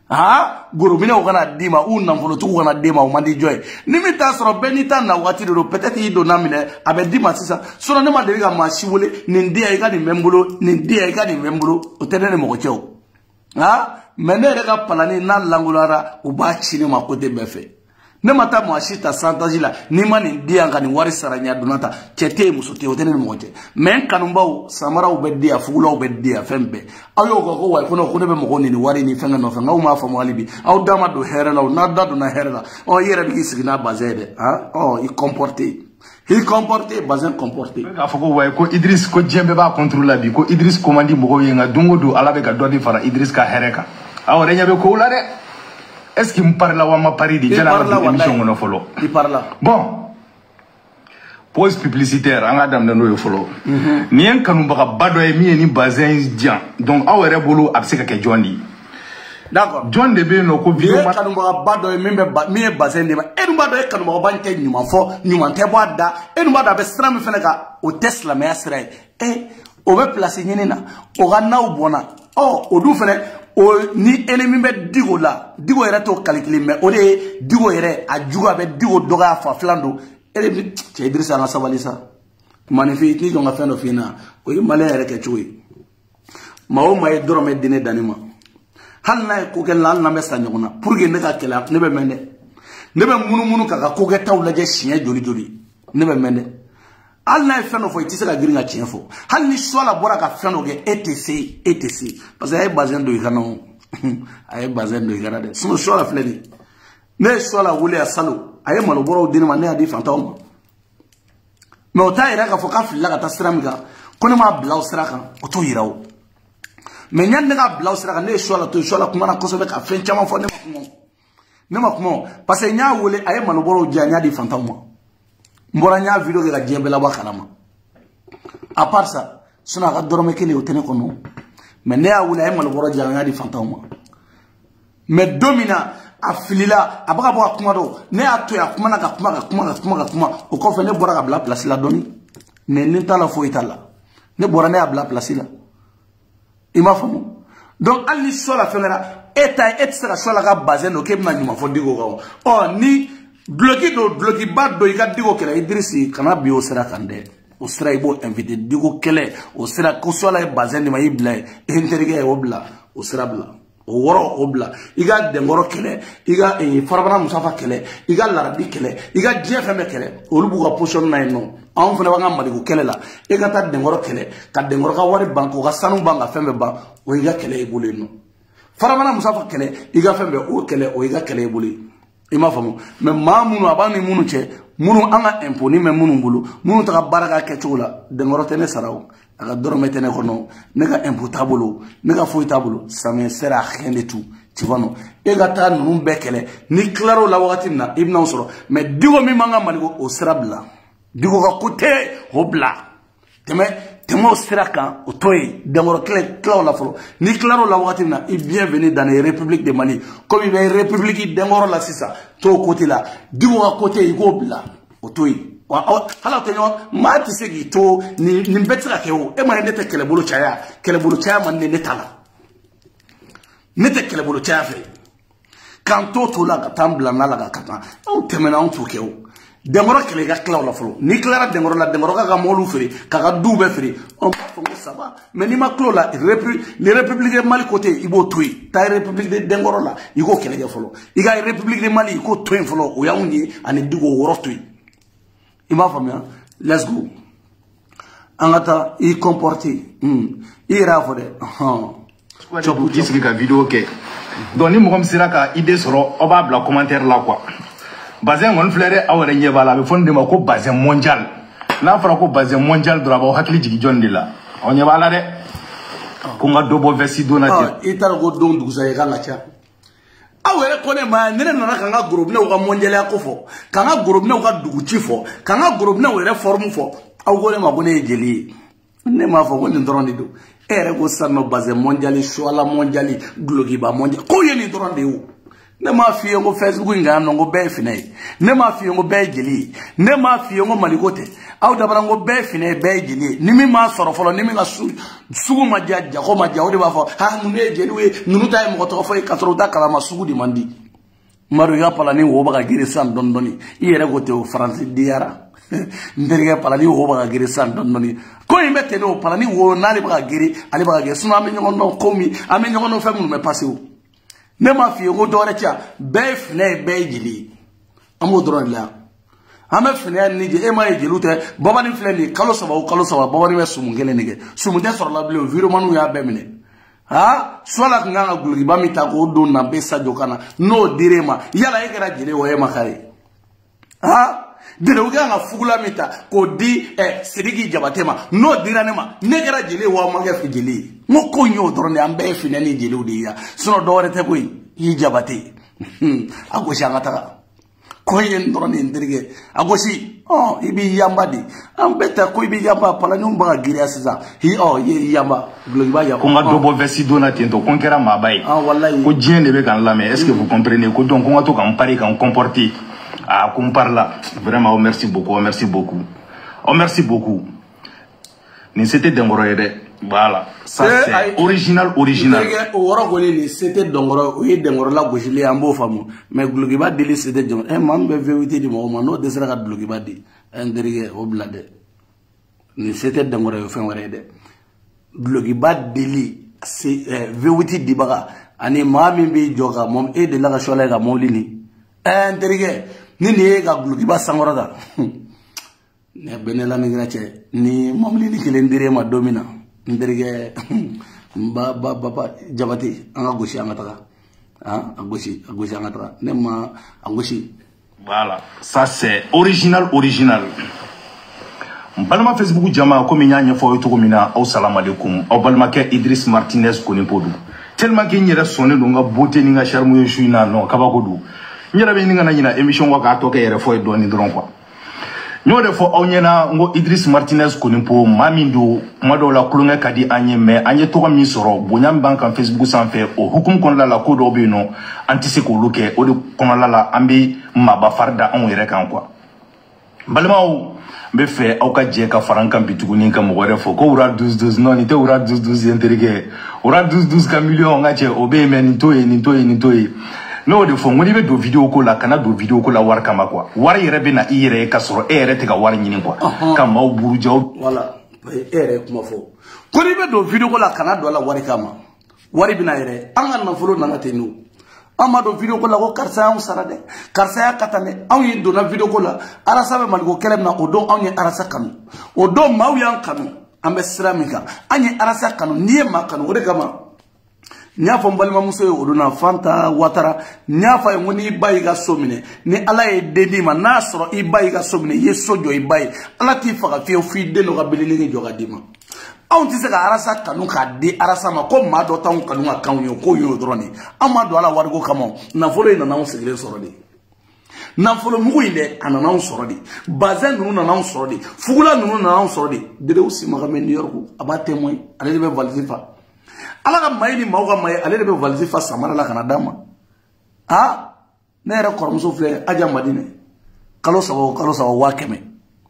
aa gorominɛw kana di ma u nafolotigiw kana di ma o man di jɔ ye ni min t'a sɔrɔ bɛɛ n'i ta na waati de don peut-être i donna minɛ a bɛ di ma sisan sinon ne ma deli ka maa si wele nin di yan i ka nin bɛ n bolo nin di yan i ka nin bɛ n bolo o tɛ ne ni mɔgɔ cɛ o aa mais ne yɛrɛ ka palani n'a langolara u b'a ci ne ma côté bɛɛ fɛ ne ma taa maa si ta santaji la ni ma nin di yan ka nin wari sara ɲa donna ta cɛ tɛ ye muso tɛ ye o tɛ ne ni mɔgɔ cɛ mais n kanubaw samaraw bɛ di yan fugulaw bɛ di yan fɛn bɛɛ aw y'o kɔ ko wa ko ko ne bɛ mɔgɔw nin wari ni fɛn nɔfɛ n'aw m'a faamu hali bi aw da ma don hɛrɛ la o n'a da donna hɛrɛ la ɔ i yɛrɛ bɛ k'i sigi n'a bazɛn ye dɛ han ɔ i comporter i comporter bazɛn comporter k'a fɔ ko wa ko Idriss ko diɲɛ bɛɛ b'a contrôle la bi ko Idriss commandi mɔgɔw ye nka don o don ala bɛ ka dɔ de fara Idriss ka hɛrɛ kan aw yɛrɛ ɲɛ bɛ kow la dɛ. Est-ce qu'il me parle là ou ma pari de émission on a follow. Il parle là. Bon. Pause publicitaire on a dame no follow. Ni en kanu baka bado e mi ni bazin dian. Donc awere bolo abse ka ke Johnny. D'accord. John de be no ko video ma kanu baka bado e mi mi bazin de ma. E nu bado e kanu baka ban ke nyuma fo nyuma te bo ada. E nu bado be stra mi fene ka o Tesla me asra. E o be place nyini na. O ga na o bona. Oh o du fene o ni ennemi bɛ digo la digo yɛrɛ t'o calculer mais o de ye digo yɛrɛ a jugu a bɛ digo dɔgɔya fa filan don e de bi cɛ Idrissa an ka sabali sa manifin n'i jɔ n ka fɛn dɔ f'i ɲɛna o ye maliyɛn yɛrɛ kɛ cogo ye maa o maa ye dɔrɔmɛ di ne danni ma hali n'a ye ko kɛ la hali n'an bɛ sa ɲɔgɔn na pour que ne ka kɛlɛ ne bɛ mɛn dɛ ne bɛ munumunu k'a ka ko kɛtaw lajɛ siɲɛ joli joli ne bɛ mɛn dɛ hali n'a ye fɛn dɔ fɔ i tɛ se ka girin ka tiɲɛ fɔ hali ni Suala bɔra ka fɛn dɔ kɛ e tɛ se e tɛ se parce que a ye bazɛn don i kana o a ye bazɛn don i kana dɛ sinon Suala filɛ nin ne ye Suala wele a salo a ye malobɔrɔw di ne ma ne y'a di fantanw ma mais o t'a yira k'a fɔ k'a filila ka taa sira min kan ko ne m'a bila o sira kan o t'o yira o mais yanni ne ka bila o sira kan ne ye Suala to yen Suala kumana kosɛbɛ ka fɛn caman fɔ ne ma kuma ne ma kuma parce que n y'a wele a ye malobɔrɔw di yan n y'a di fantanw ma. Mbora nya video ke ka diembe la ba kalama a part ça suna ka dorome kele o tene kono mais ne a wula e mal boro janga di fantawma mais domina a filila abaka bo kuma do ne a to ya kuma na ka kuma ka kuma ka kuma ka kuma o ko fe ne bora ka bla place la doni ne ni tala fo itala ne bora ne a bla place la ima famu donc ali Suala fengara eta et sera Suala ka bazen no ke na nyuma fo digo ko o ni bloqué do bloqué bad do iga digo kele Idrissi kana bi o sera kande o sera ibo invité digo kele o sera ko Suala e bazen ni ma ibla interige o bla o sera bla o woro o bla iga dengoro kele iga e farabana musafa kele iga larabi kele iga jfm kele o lubu ka position na no an fana wanga maligo kele la e ka ta dengoro kele ka dengoro ka wari banko ka sanu banga fembe ba o iga kele e bole no farabana musafa kele iga fembe o kele o iga kele e bole ima famu mais ma munu abani munu che munu anga imponi mais munu bulu munu ta baraka ke chula de ngorotene saraw aga dorometene kono nega imputable nega foitable ça me sert à rien du tout tu vois non e gata nunu bekele ni claro la wakati na ibna usoro mais digo mi manga maligo o serabla digo ka kote hobla teme temo seraka o toy de ngoro kle claro la folo ni claro la wakati na et bienvenue dans les républiques de Mali comme il y a république de ngoro la sisa to côté là digo ka kote igobla o toy hala te ñoo ma ti se gi to ni ni mbetsi ka kewo e ma ne te kele bolo chaya kele bolo chaya man ne netala ne te kele bolo chaya fe kan to to la ka tambla na la ka ta o temena on to kewo dengoro kele ga klaw la folo ni klara dengoro la dengoro ga molu feri ka ga dube feri on pa fo ça va mais ni ma klo la les républiques de Mali côté ibo toy ta république de dengoro la iko kele ga folo iga république de Mali iko toy folo o yawngi ani digo woro toy ima famia let's go angata i comporter hmm i rafo de ha chopu isiki ka vidéo ke donc ni mo comme sira ka idée soro o ba bla commentaire là quoi Bazen on flere awre nyebala be fonde ma ko bazen mondial na fara ko bazen mondial dra ba hakli jigi jondi la on nyebala de ko nga dobo vesi donati ah itar go don du sa yanga cha awere ko ne ma nene na ka nga groupe ne ko mondial ya ko fo ka nga groupe ne ko dugu chi fo ka nga groupe ne were forme fo aw go ne ma bone jeli ne ma fo ko ni ndoroni do ere go sanno bazen mondial sho la mondial glogi ba mondial ko yeni ndoroni wu ne ma fi ngo Facebook nga no ngo be finai ne ma fi ngo be jeli ne ma fi ngo malikote aw dabara ngo be finai be jeli ni mi ma soro folo ni mi nga su sugu ma jajja ko ma jawde ba fo ha mu ne jeli we nunu tay mo to fo e katro da kala ma sugu di mandi maru ya pala ni wo ba ga giri san don doni yere go te o France diara nderge pala ni wo ba ga giri san don doni ko imbe te no pala ni wo na le ba ga giri ali ba ga giri suna mi ngo no komi ame ngo no femu me passé o ne ma fi ngo dore cha be fne be jili amo dore la ame fne ni je e ma jilu te baba ni fle ni kalo saba o kalo saba baba ni wesu mungele nige sumu de soro la ble viro manu ya be mine ha swala nganga gulgi ba mi ta ko do na be sa jokana no direma yala e kera jile o e makare ha dire o ganga fugula mita ko di eh sidigi jabatema no diranema ne kera jile wa mage fi jili mo ko nyo dorone ambe fine ni jili udi ya suno dore te boy yi jabate agoshi angata ko yen dorone ndirige agoshi oh ibi yamba di ambeta ko ibi yamba pala nyumba giri asiza hi oh ye yamba glogi ba ya ko nga dobo vesi donati to konkera mabai ah wallahi ko jende be kan lame est-ce que vous comprenez ko donc on to kan pari kan comporter ah qu'on parle vraiment oh, merci beaucoup oh, merci beaucoup oh merci beaucoup ni c'était dengoro yede voilà ça c'est original original o woro ko ni c'était dengoro o ye dengoro la gojili ambo famu mais glogi ba deli c'était dengoro e mam be vérité di mo no de sera glogi ba di enderige o blade ni c'était dengoro yo fen wore de glogi ba deli c'est vérité di baga ani mami be joga mom e de la ga shola ga molini enderige ni ne ga glogi ba sangora da ne benela mi grache ni momli ni kile ndire ma domina ndirige ba ba ba jabati anga goshi anga taka ah agoshi agoshi anga taka ne ma agoshi voilà ça c'est original original balma Facebook jama ko mi nyanya fo to ko mina aw salam alaikum aw balma ke Idriss Martinez ko ni podu tellement que nyere sonne do nga beauté ni nga charme yo shuina no kabako du nyere be ni nga na nyina émission wa ka to ke yere fo do ni dron quoi ñoo defo aw ñena ngo Idriss Martinez ko ni po mamindo mado la kulunga kadi anye me anye to mi soro bonyam bank en Facebook sans fait o hukum kon la la ko do be no antise ko luke o de kon la la ambi maba farda on yere kan quoi balmaw be fe aw ka je ka faranka bituguni ka mo defo ko ura douze douze non ite ura douze douze interige ura douze douze ka million nga che obe men ni toye ni toye ni toye no de fo ngoni be do video ko la kana do video ko la war kama quoi war yere be na ire ka soro ere te ka war nyini quoi kama o buru jaw wala ere kuma fo ko ni be do video ko la kana do la war kama wari bina ere anga na folo na tenu ama do video ko la ko karsa on sarade karsa ya katane aw yi do na video ko la arasa be malgo kelem na o do aw ni arasa kanu o do maw yan kanu ambe sramika anyi arasa kanu niye makanu o de kama nyafa mbalima muso ye oduna fanta watara nyafa ye ngoni bayi ga somine ni ala ye dedi ma na soro i bayi ga somine ye sojo i bayi ala ti faga fi fi de no ga bilili ni joga dima aw ti se ga arasa kanu ka di arasa ma ko ma do tan kanu ka kan yo ko yo droni amado ala wargo kama na folo ina na on segre soro di na folo mugo inde anana on soro di bazen nunu na on soro di fugula nunu na on soro di de usi ma ga men yorku aba témoin ale be valzifa ala ka mayi ni maw ka mayi ale de be valise fa samara la kana dama ah ne era kormuso fle aja madine kalo sawo kalo sawo wa keme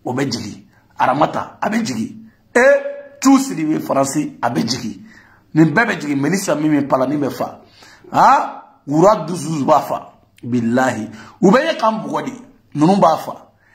o bɛ jigi Aramata a bɛ jigi et tout Sidibé Faransi a bɛ jigi nin bɛɛ bɛ jigi Melissa Mimi Palani bɛ fa ah Wura Duzu b'a fa billahi u bɛ ye kan bugɔ de ninnu b'a fa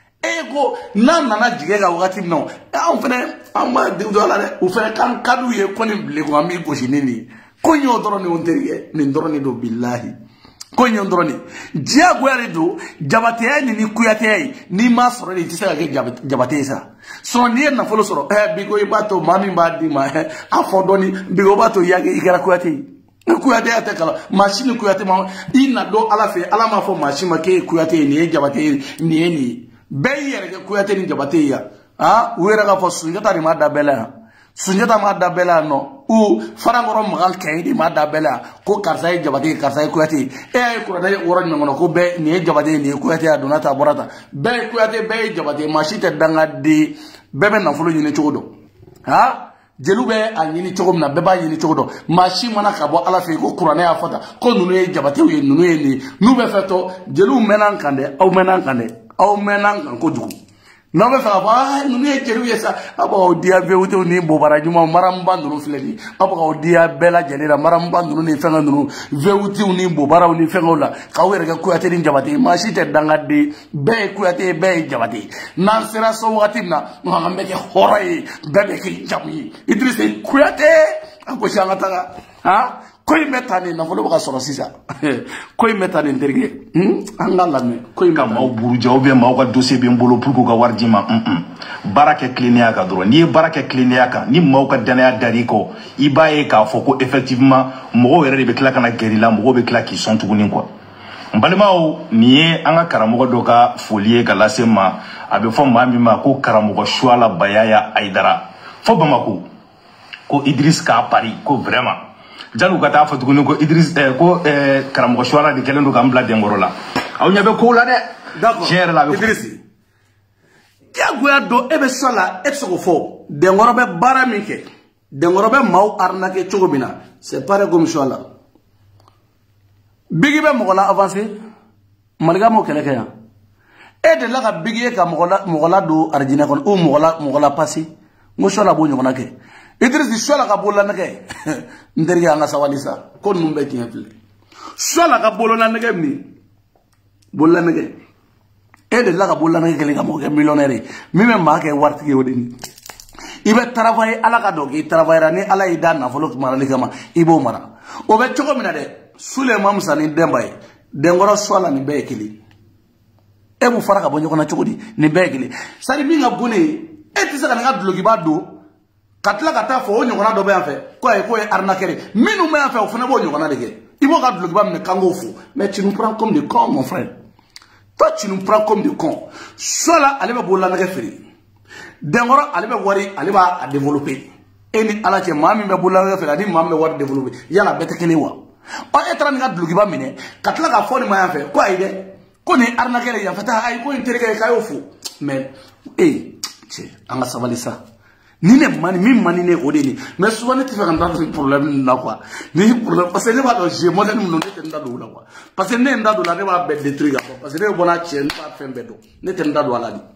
e ko n'a nana jigin ka wagati min na anw fɛnɛ an ma denw dɔ la dɛ u fɛnɛ kan ka d'u ye ko nin bile ko an bɛ gosi ni nin ko ɲɛ o dɔrɔn nin terikɛ nin dɔrɔn de don billahi ko ɲɛ dɔrɔn de diyagoya de don jabateya ni ni kuyateya ye n'i ma sɔrɔ de i tɛ se ka kɛ jabate ye sa sinon n'i ye nafolo sɔrɔ ɛ bi ko i b'a to maa min b'a d'i ma ɛ a fɔ dɔɔni bi ko b'a to i y'a kɛ i kɛra kuyate ye ni kuyateya tɛ kalan maa si ni kuyate ma i na dɔn ala fɛ ala m'a fɔ maa si ma k'e ye kuyate ye nin ye jabate ye nin ye nin ye bɛɛ y'i yɛrɛ kɛ kuyate ni jabate ye yan ah u yɛrɛ k'a fɔ Sunjata de m'a da bɛɛ la yan Sunjata m'a da bɛɛ la yan nɔ u Farankɔrɔ Magan Kayi de m'a da bɛɛ la yan ko karisa ye jabate ye karisa ye kuyate ye e y'a ye kuranɛ wɔɔrɔ jumɛn kɔnɔ ko bɛɛ nin ye jabate ye nin ye kuyate ye a donna ta a bɔra ta bɛɛ ye kuyate bɛɛ ye jabate ye maa si tɛ dangaden bɛɛ bɛ nafolo ɲini cogo dɔn ah jeliw bɛ a ɲini cogo min na bɛɛ b'a ɲini cogo dɔn maa si mana ka bɔ ala fɛ ko kuranɛ y'a fɔ tan ko ninnu ye jabatew ye ninnu ye nin n'u bɛ fɛ tɔ jeliw mɛnna an kan dɛ aw mɛnna an kan dɛ aw mɛnna an kan kojugu n'aw bɛ fɛ ka fɔ ah ninnu ye jeliw ye sa aw bɛ k'aw diya vewutew ni bobara ɲumanw maramuba ninnu filɛ nin aw bɛ k'aw diya bɛɛ lajɛlen la maramuba ninnu ni fɛngɛ ninnu vewutew ni bobaraw ni fɛngɛw la k'aw yɛrɛ kɛ kuyate ni jabate ye maa si tɛ dangaden bɛɛ ye kuyate ye bɛɛ ye jabate ye n'an sera so wagati min na an bɛ kɛ hɔrɔn ye bɛɛ bɛ kɛ jamu ye Idrissa Kuyate a gosi an ka taga ah ko in bɛ taa nin nafolo bɛ ka sɔrɔ sisan ko in bɛ taa nin terikɛ an ka lamɛn ko in ka maaw buruja ou bien maaw ka dossier bɛ n bolo pour que u ka wari d'i ma baara kɛ tilennenya kan dɔrɔn n'i ye baara kɛ tilennenya kan ni maaw ka danaya dar'i kɔ i b'a ye k'a fɔ ko effectivement mɔgɔw yɛrɛ de bɛ tila ka na gɛrɛ i la mɔgɔw bɛ tila k'i sɔn tuguni quoi n balimaw nin ye an ka karamɔgɔ dɔ ka foli ye ka lase n ma a bɛ fɔ maa min ma ko karamɔgɔ Suala Bayaya Ayidara fɔ Bamako ko Idriss k'a pari ko vraiment Janu ka taa fɔ tuguni ko Idriss ko karamɔgɔ Suala de kɛlen don k'an bila denkɔrɔ la aw ɲɛ bɛ kow la dɛ d'accord tiɲɛ yɛrɛ la a bɛ Idriss diyagoya don e bɛ Suala e tɛ se k'o fɔ denkɔrɔ bɛ baara min kɛ denkɔrɔ bɛ maaw arnaquer cogo min na c'est pareil comme Suala Bigi bɛ mɔgɔ la avancer Malika m'o kɛlɛ kɛ yan e de la ka Bigi ye ka mɔgɔ la mɔgɔ la don arijinɛ kɔnɔ ou mɔgɔ la mɔgɔ la passer n ko Suala b'o ɲɔgɔnna kɛ Idriss Suala ka bolola nɛgɛ n terikɛ an ka sabali sa ko ninnu bɛɛ tiɲɛ filɛ Suala ka bolola nɛgɛ min bolola nɛgɛ e de la ka bolola nɛgɛ kɛlen ka mɔgɔ kɛ millionnaire ye min bɛ maa kɛ waritigi ye o de ni i bɛ travailler ala ka dɔn k'i travaillera ni ala y'i da nafolo marali kama i b'o mara o bɛ cogo min na dɛ Suleman Musa ni Demba ye denkɔrɔ Suala nin bɛɛ ye kelen e b'u fara ka bɔ ɲɔgɔn na cogo di nin bɛɛ ye kelen c'est à dire min ka bon ne ye e tɛ se ka nin ka dulokiba don ka tila ka taa fɔ o ɲɔgɔnna dɔ bɛ yan fɛ ko ayi k'o ye arnaqueur ye minnu bɛ yan fɛ o fana b'o ɲɔgɔnna de kɛ i b'o ka dulokiba minɛ kan k'o fo mais tu nous prends comme des cons mon frère toi tu nous prends comme des cons Suala ale bɛ bolola nɛgɛ feere denkɔrɔ ale bɛ wari ale b'a développer e ni ala cɛ maa min bɛ bolola nɛgɛ feere ani maa min bɛ wari développer yala bɛɛ tɛ kelen wa ɔ e taara nin ka dulokiba minɛ ka tila k'a fɔ nin ma yan fɛ ko ayi dɛ ko nin arnaqueur ye yan fɛ taa ayi ko nin terikɛ ye k'a y'o fo mais e cɛ an ka sabali sa ni ne mani min mani ne o de ni mais souvent ne tɛ fɛ ka n da don problème na quoi ni problème parce que ne b'a dɔn j'ai modèle min don ne tɛ n da don o la quoi parce que ne ye n da don la ne b'a bɛɛ détruire ka bɔ parce que ne bɔra cɛ ne b'a fɛn bɛɛ dɔn ne tɛ n da don a la de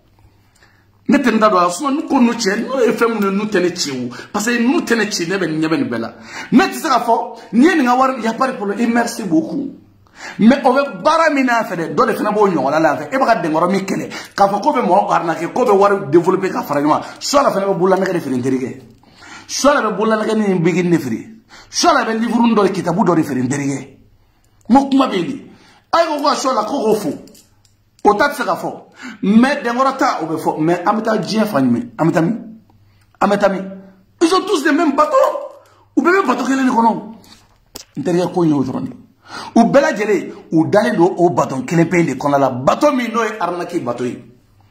ne tɛ n da don a la sinon n'u ko n'u cɛ n'u ye fɛn minnu n'u tɛ ne ci o parce que n'u tɛ ne ci ne bɛ ɲɛ bɛ nin bɛɛ la ne tɛ se ka fɔ n'i ye nin ka wari y a pas de problème et merci beaucoup mais o bɛ baara min n'a fɛ dɛ dɔ de fana b'o ɲɔgɔnna la yan fɛ e bɛ ka denkɔrɔ min kɛlɛ k'a fɔ ko bɛ mɔgɔ arnaquer ko bɛ wari développer ka fara ɲɔgɔn kan Suala fana bɛ bolola nɛgɛ de feere n terikɛ Suala bɛ bolola nɛgɛ ni bigini de feere Suala bɛ livre dɔ de kitabu dɔ de feere n terikɛ n ko kuma bɛ yen de a ye ko ko Suala ko k'o fo o ta tɛ se ka fɔ mais denkɔrɔ ta o bɛ fɔ mais an bɛ taa diɲɛ fan jumɛn an bɛ taa min an bɛ taa min ils ont tous les mêmes bateaux u bɛɛ bɛ bateau kelen de kɔnɔ n terikɛ ko in y'o dɔrɔn de u bɛɛ lajɛlen u dalen don o bateau kelen pe de kɔnɔ la bateau min n'o ye arnaque bateau ye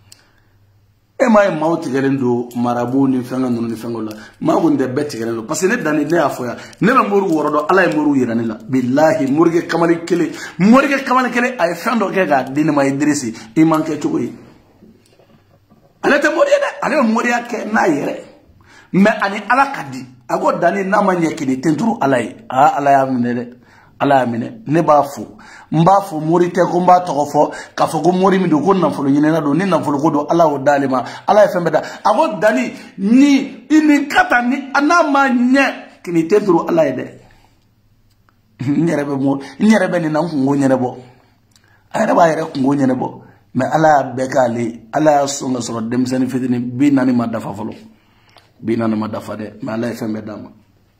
e m'a ye maaw tigɛlen don marabu ni fɛngɛ ninnu ni fɛngɛw la maa kɔni tɛ bɛɛ tigɛlen don parce que ne danni ne y'a fɔ yan ne bɛ mori wɔɔrɔ dɔn ala ye mori yira ne la bilahi morikɛ kamalen kelen morikɛ kamalen kelen a ye fɛn dɔ kɛ k'a di ne ma Idrissi i man kɛ cogo ye ale tɛ mori ye dɛ ale bɛ moriya kɛ n'a yɛrɛ mais ani ala ka di a ko danni n'a ma ɲɛ kini tenturu ala ye aa ala y'a minɛ dɛ ala amine ne ba fo mba fo mori te ko mba to fo ka fo ko mori mi do ko nan fo lo nyina do ni nan fo ko do ala o dalima ala e fembe da ago dani ni ini kata ni anama nye kini tedru ala ede nyerebe mo nyerebe ni nan ko nyere bo ayra ba yere ko nyere bo me ala bekali ala songa soro dem sen fitini bi nani ma dafa folo bi nani ma dafa de me ala e fembe dama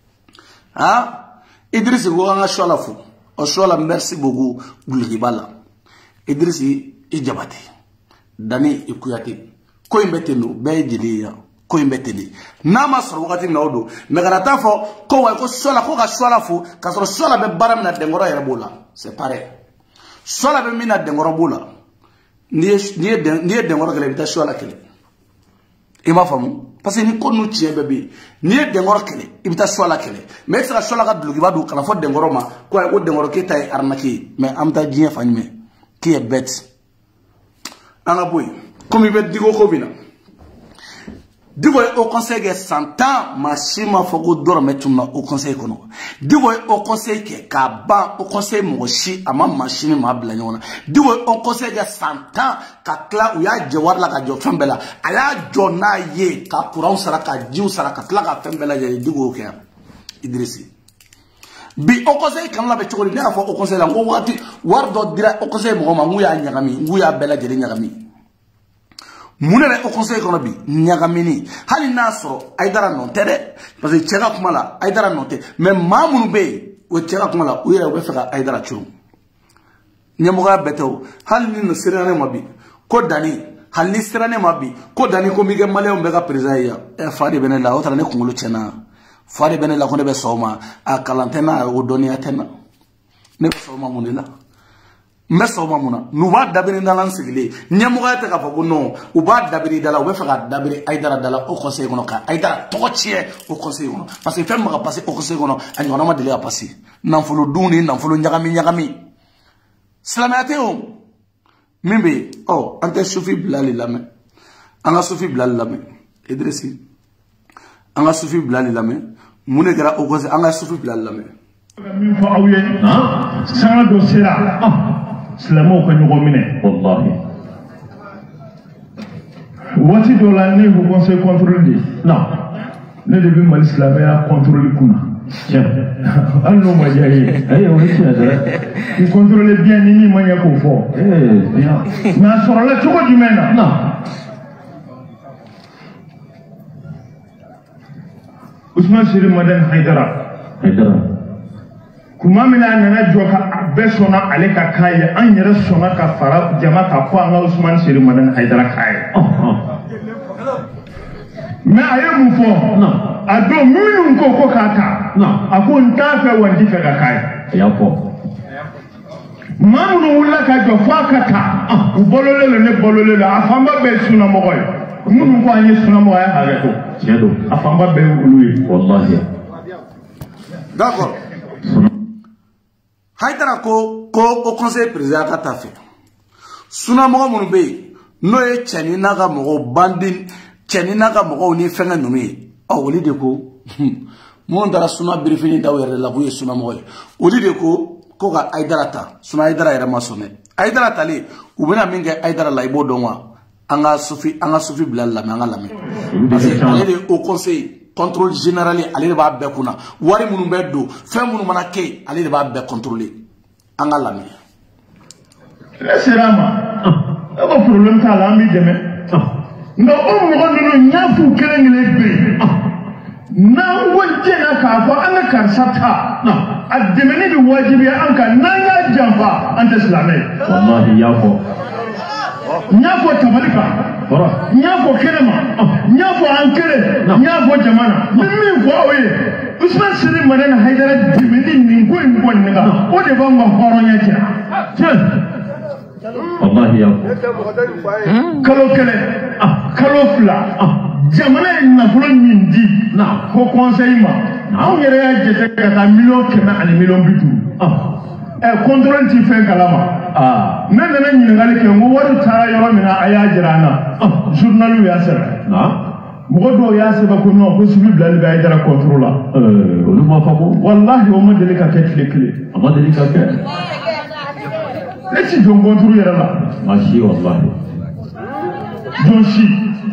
ah Idriss go nga shola fu o shola merci beaucoup bulgibala Idriss ijabati dani ikuyati ko imbetenu be jidiya ko imbeteni nama soro wakati na odo me garata fo ko wa ko shola ko ga shola fu ka soro shola be baram na dengoro yere bola c'est pareil shola be mina dengoro bola ni ni ni dengoro kele bita shola kele ima famu parce que ni ko nu tie bebe ni dengoro kele ibita shola kele mais ça shola ka dulugi ba du kana fo dengoro ma ko ay ko dengoro ke tay arnaki mais amta dien fanyme qui est bête anga boy comme il veut digo ko bina digo au conseil que cent ans machima fogo dorme tuma au conseil kono digo au conseil que ka ban au conseil moshi ama machine ma bla nyona digo au conseil que cent ans ka kla u ya jewar la ka jo fembela ala jona ye ka courant sara ka jiu sara ka kla ka fembela ye digo ke Idrissi bi au conseil kan la be chokoli na fo au conseil la ngo wati war do dira au conseil mo ma ngu ya nyagami ngu ya bela jeri nyagami munere au conseil kono bi nyagamini hali nasro aidara non tere parce que tchega kuma la aidara non te mais mamunu be o tchega kuma la o yere o feka aidara churu nyamoga beto hali ni sirane mabi ko dani hali ni sirane mabi ko dani ko mige male o mega president e fadi benela o tara ne kungulu chena fadi benela ko ne be soma a kalantena o doni atena ne be soma munila meso mamuna nuba dabiri dalan sigile nyamuga ta ka fo no uba dabiri dala ube faka dabiri aidara dala au conseil kono ka aidara tochie au conseil kono parce que fem ma passer au conseil kono ani wana ma dele a passer nan fulu duni nan fulu nyagami nyagami salamate o mimbe oh ante soufi blali lame anga soufi blali lame Idrissi anga soufi blali lame mune gara au conseil anga soufi blali lame min fa awye ha sanga do sera Slamo ko ñugo mine wallahi wati do la ne vous conseil contrôler non ne de mal islamé a contrôler kuna tiens allo ma jaye ay on est là il contrôle bien ni ni manya ko fo eh bien mais sur la tuko du mena non Ousmane Siri Madan Haidara Haidara kuma mina nana joka be sona ale ka kaye an yere sona ka fara jama ka ko an Ousmane Siri Madan Haidara kaye mais aye mu fo non ado minu ko ko kata non ako nta fe wandi fe ka kaye ya ko mamu wala ka jo fa kata u bolole le ne bolole le afamba be suna mo koy munu ko anye suna mo ya hare ko jedo afamba be uluyi wallahi d'accord Haidara ko ko au conseil président ka tafe suna mo mo be no e chani na ga mo bandin chani na ga mo ni fenga no mi o woli de ko mo ndara suna brifini da were la buye suna mo woli de ko ko ga Haidara ta suna Haidara era masone Haidara tali u bena minga Haidara la ibo donwa anga sufi anga sufi bilal la anga la mi parce que ale au conseil contrôle général ale ba be kuna wari munu beddo fe munu mana ke ale ba be contrôler anga lami le serama aba problème ta la mi deme ndo o mo ngondo nyafu kelengele be na wonje na ka fa anga kan sata ademeni bi wajibi anka nanga jamba ante islamé wallahi yafo nyafo tabalika nyafo kelema nyafo ankele nyafo jamana mimi fo oye Ousmane Siri Madan Haidara dimeni ningo ngo ninga o de ba ma horonya ja wallahi ya kalo kele kalo fla jamana na fulo nyindi na ko conseil ma on yere ya jete ka million kema ani million bitu eh contrôle ti fait kalama ah nan nan nyin ngali ke ngo waru ta yoro mina aya jirana journal yu ya sera na Mogodo ya se ba ko non ko subi blali ba idara contrôle la. Euh, on m'a pas bon. Wallahi o ma deli ka ke clé clé. On m'a dit que Esi don contrôle yara la. Machi wallahi. Don shi.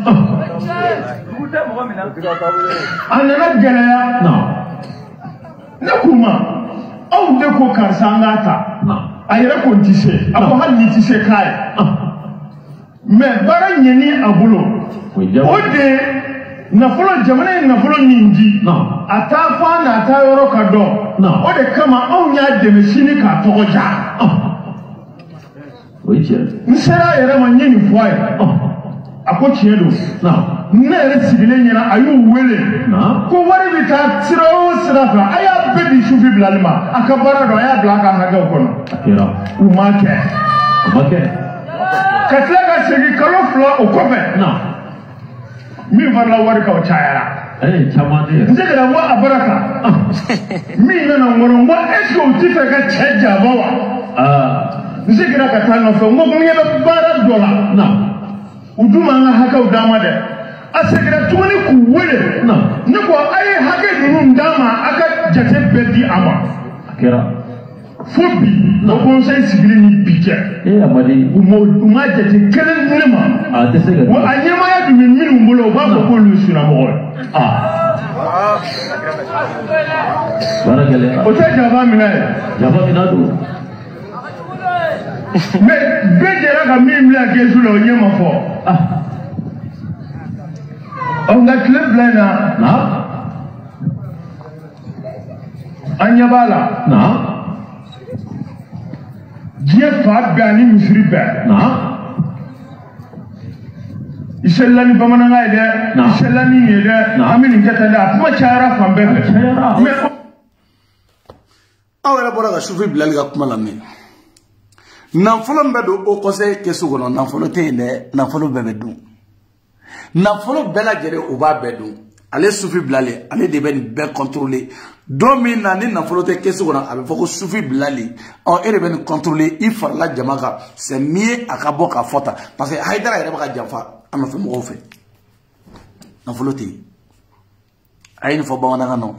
Anana gelaya. Non. Ne kuma. Aw de ko karsa ngata. Non. Ayira ko tise. Ako hal ni tise kai. Mais bara nyeni abulo. Oui, bien. Ode nafolo jamana nafolo ninji. Non. Atafa na atayoro kado. Non. Ode kama aw nya demesini ka togoja. Oui, tiens. Nsera yere ma nyeni foye. Ako chiedo. Non. Ne yere sigile nyina ayu wele. Non. Ko wari bita sira o sira fa aya bedi sufi blalima. Akabara do aya blaka haga kono. Akira. Umake. Umake. Katla ga segi kalo fla o kofe. Non. Mi varla wari ka o chayara. Eh, chamane. Nzegera mo abaraka. Mi nana ngoro mo esko utife ka cheja bawa. Ah. Nzegera ka tano fe mo ngebe bara dola. Non. Uduma nga haka udama de. Asegera tuni ku wele. Non. Ne ko ayi hake dunu ndama aka jate bedi ama. Akira. Fobi no conseil civil ni biche. Eh, amadi. Umo uma jate kelen nima. Ah, tesega. Wo anyama ya dumi minu mbolo ba ko ko lu suna mo. Ah. Barakale. O ta jaba mina. Jaba minadu. Mais bejera ka mi mla kesu lo nyama fo. Ah. On a club blana. Na. Anyabala. Na. Dieu fa bani misri ba. Na. Isellani bamananga ide. Na. Isellani ni ide. Na. Amini katanda kuma chara fambe. Chara. Mais awere bora ga sufi bilali ga kuma lamne nafolo mbedo o conseil kesu gono nafolo te ne nafolo bebe dun nafolo bela jere o ba bedun ale sufi bilali ale de ben be contrôler domi na ni nafolo te kesu gono abe foko sufi bilali on ere ben contrôler il faut la jamaka c'est mieux akabo ka fota parce que haidara ere baka jamfa ama fe mo fe nafolo te ayini fo bawanda ngano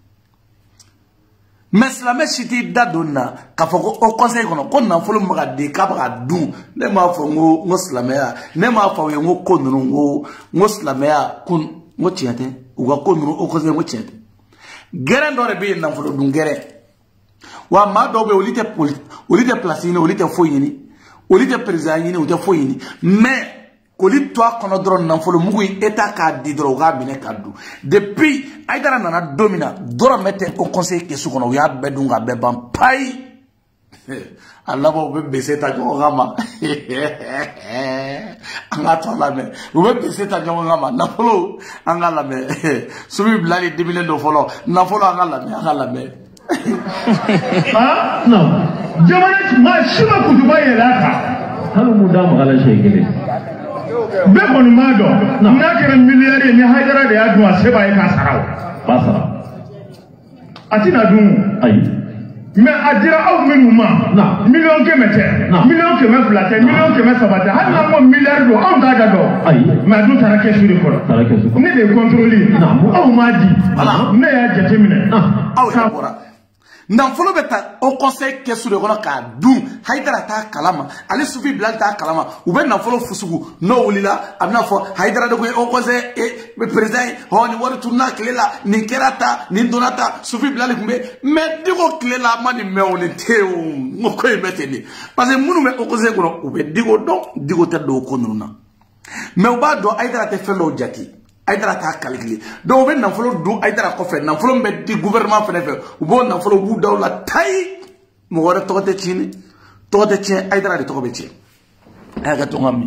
mais la messe chiti dadonna ka foko au conseil kono kon na folo maga de ka ba dun ne ma fo ngo ngo slamea ne ma fo ngo konnu ngo ngo slamea kun ngo tiate u ga konnu au conseil ngo tiate gere ndore bi na folo dun gere wa ma do be olite politique olite place ni olite fo yini olite président ni olite fo yini mais koli toi kono dron nan folo mugu eta ka di dro ga bine kaddu depuis aidara nana domina dro mette au conseil ke su kono ya bedunga be ban pai Allah bo be beseta ko gama anga to la me bo be beseta ko gama na folo anga la me subi blali dibile do folo na folo anga la me anga la me ah non jamana ma shima kutuba yelaka Halu muda magala shegele. Be koni mado na kere milliard ni haidara de adu aseba e kasaraw Basara. atina dun Ayi. mais adira aw minuma Na. million kemete Na. million keme flate million keme sabata hal na mo milliard do aw da do Ayi. mais adu tara ke suri ko Tara ke su. ne de contrôler Na. aw ma di Voilà. ne ya jetemine Ah. aw ya bora nan folo beta au conseil kesu de kono ka dun haidara ta kalama ale sufi bilal ta kalama u be nan folo fusugu no wulila amna fo haidara de ko au conseil e président honi wori tourna klela ni kerata ni donata sufi bilal kumbe mais digo klela mani mewni tew ngoko e meteni parce que munu me au conseil kono u be digo do digo te do ko nuna mais u ba do haidara te felo jati aidara ta calculer donc ben nafolo du aidara ko fe nafolo be di gouvernement fe fe bo nafolo bu dawla tay mo wara to te chini to te chi aidara di to be chi aga to ngami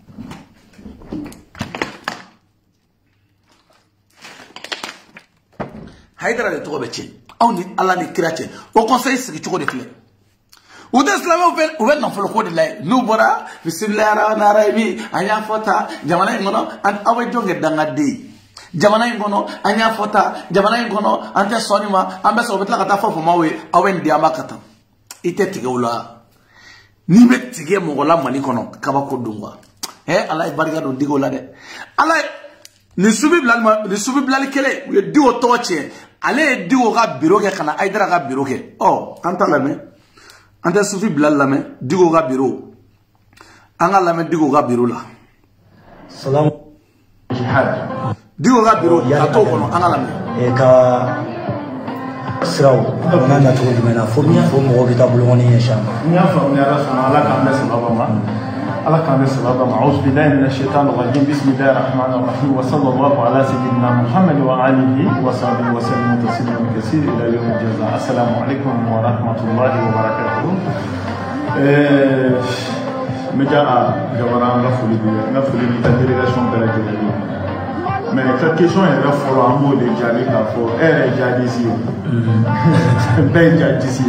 aidara di to be chi awni alla ni kirate au conseil sigi chiko de clé ou de islam ouvert ouvert non folo ko de lay nu bora bismillah rahman rahim anya fota jamana ngono an awe jonge danga de jamana ngono anya fota jamana ngono ante sonima ambe so betla kata fofo mawe awe ndi amakata ite tigawla ni be tige mo gola mani kono kaba ko dungwa eh allah barika do digola de allah ni subi bilal ma ni subi bilal kele u ye diwo toche ale ye diwo ga biro ke kana aidara ga biro ke oh anta lame anta subi bilal lame diwo ga biro anga lame diwo ga biro la salam jihad diwo ga biro ka to kono anga lame e ka siraw na na to dimena fo mi fo mo bi tabulu woni yasham nya fa mi ala sama ala ka me sababa ma ala ka me sababa ma a'udhu billahi minash shaitanir rajim bismillahir rahmanir rahim wa sallallahu ala sayyidina muhammad wa alihi wa sahbihi wa sallam tasliman kaseer ila yawm al-jazaa assalamu alaykum wa rahmatullahi wa barakatuh eh meja jawara nga fuli bi nga fuli bi ta délégation bela mais cette question est là pour un mot de Djali pour elle est ici ben ici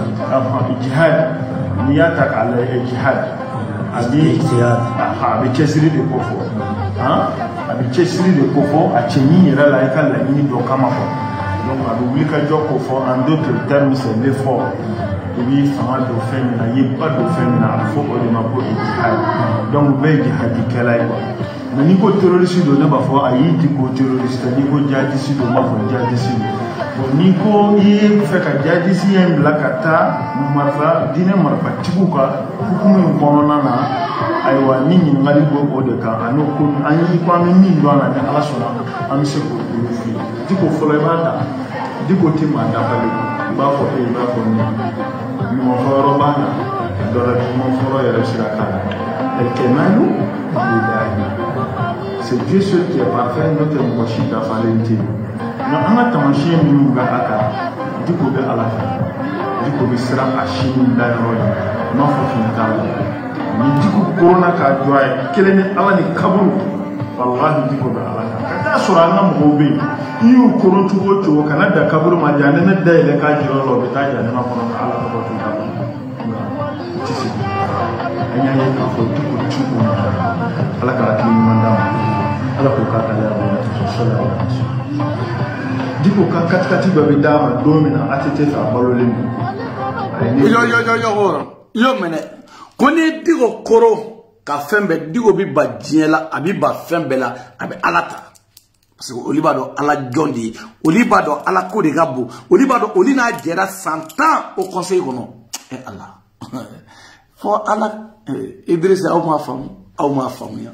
jihad niyata ala jihad abi abi chesiri de kofo hein abi chesiri de kofo a cheni era la ka la ni do kama ko donc abi wulika joko fo en d'autres termes c'est l'effort oui fama do femina yiba do femina fo o de mabo jihad donc ben jihad kala ko mais ni ko terroriste do na ba fo ayi di ko terroriste ni ko jihadiste do ma fo jihadiste bon ni ko yi fe ka jihadiste en blakata marfa dine marfa tibuka hukumu kono na aywa ni ni ngali go o de ka ano ko anyi ko am ni ndo na ala sona am se ko fi di ko fo le bata di ko ti ma da bale ba fo e ba fo ni ni mo fo ro ba na do la mo fo ro ya sira ka el kemalu lillahi. C'est Dieu seul qui est parfait, notre mochi d'affalinté. Nous avons tamashé nous gaka, du coup de Allah, du coup de sera achim d'ailleurs, non faut finir. Ni du coup corona ka joie, quel est Allah ni kaburu, Allah du coup de Allah. Quand sur un homme robé, il ou corona tout autre au Canada kaburu madiane ne dai le ka jiro lo beta ya ne ma kono Allah ko tout kaburu. Tisi. Anya ye ka fo du coup tout Allah ka tini mandam. Allah ko kata ya sallallahu alaihi wasallam diko ka katkati babe dama domina atete fa balolin yo yo yo yo yo mene koni diko koro ka fembe diko bi ba diela abi ba fembe la abi alata parce que oliba do ala jondi oliba do ala ko de gabo oliba do olina jera cent ans au conseil kono e Allah fo ala Idriss au ma fam au ma famia.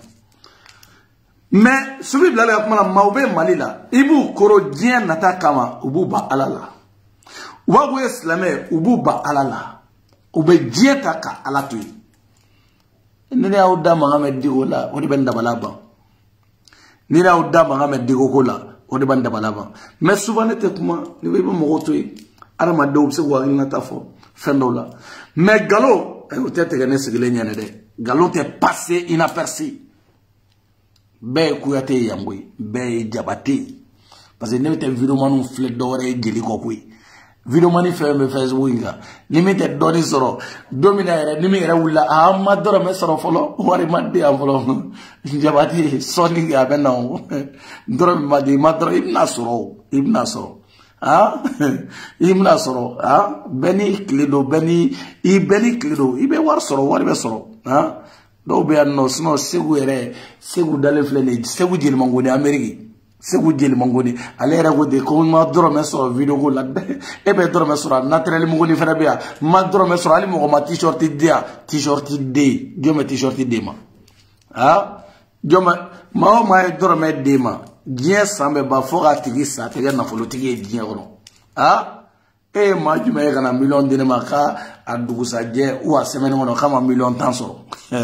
Mais celui là la kuma maube malila ibu koro dien nata kama ubu ba alala wa go islamé ubu ba alala ube dien taka alatu ni na uda Mohamed digola odi benda balaba ni na uda Mohamed digokola odi benda balaba mais souvent nete kuma ni be mo goto ara ma do se wa nata fo fendola mais galo e o tete gane sigile nyane de galo te passé inaperçu. Be kuyate yangwe be jabate parce que nemete vidéo manu fle dore jeli ko kuy vidéo mani fe me Facebook nga limite doni soro domina era nimi era wula amma doro me soro folo wari madde am folo jabate soni ga benno doro madde madro ibna soro ibna soro ah ibna soro ah beni klido beni i beni klido ibe war soro wari be soro ah do be anno sno segu ere segu dale flene segu jeli mangoni Amerique segu jeli mangoni alera go de ko ma doro me so video go la e be doro me so naturel mangoni fera bia ma doro me so ali mo ma t-shirt dia t-shirt de dio me t-shirt de ma ah dio ma ma ma doro me de ma dia sambe ba fora tigi sa tigi na folo tigi dia ko ah e ma juma e kana million de ma ka adugu sa je ou a semaine ngono kama million tanso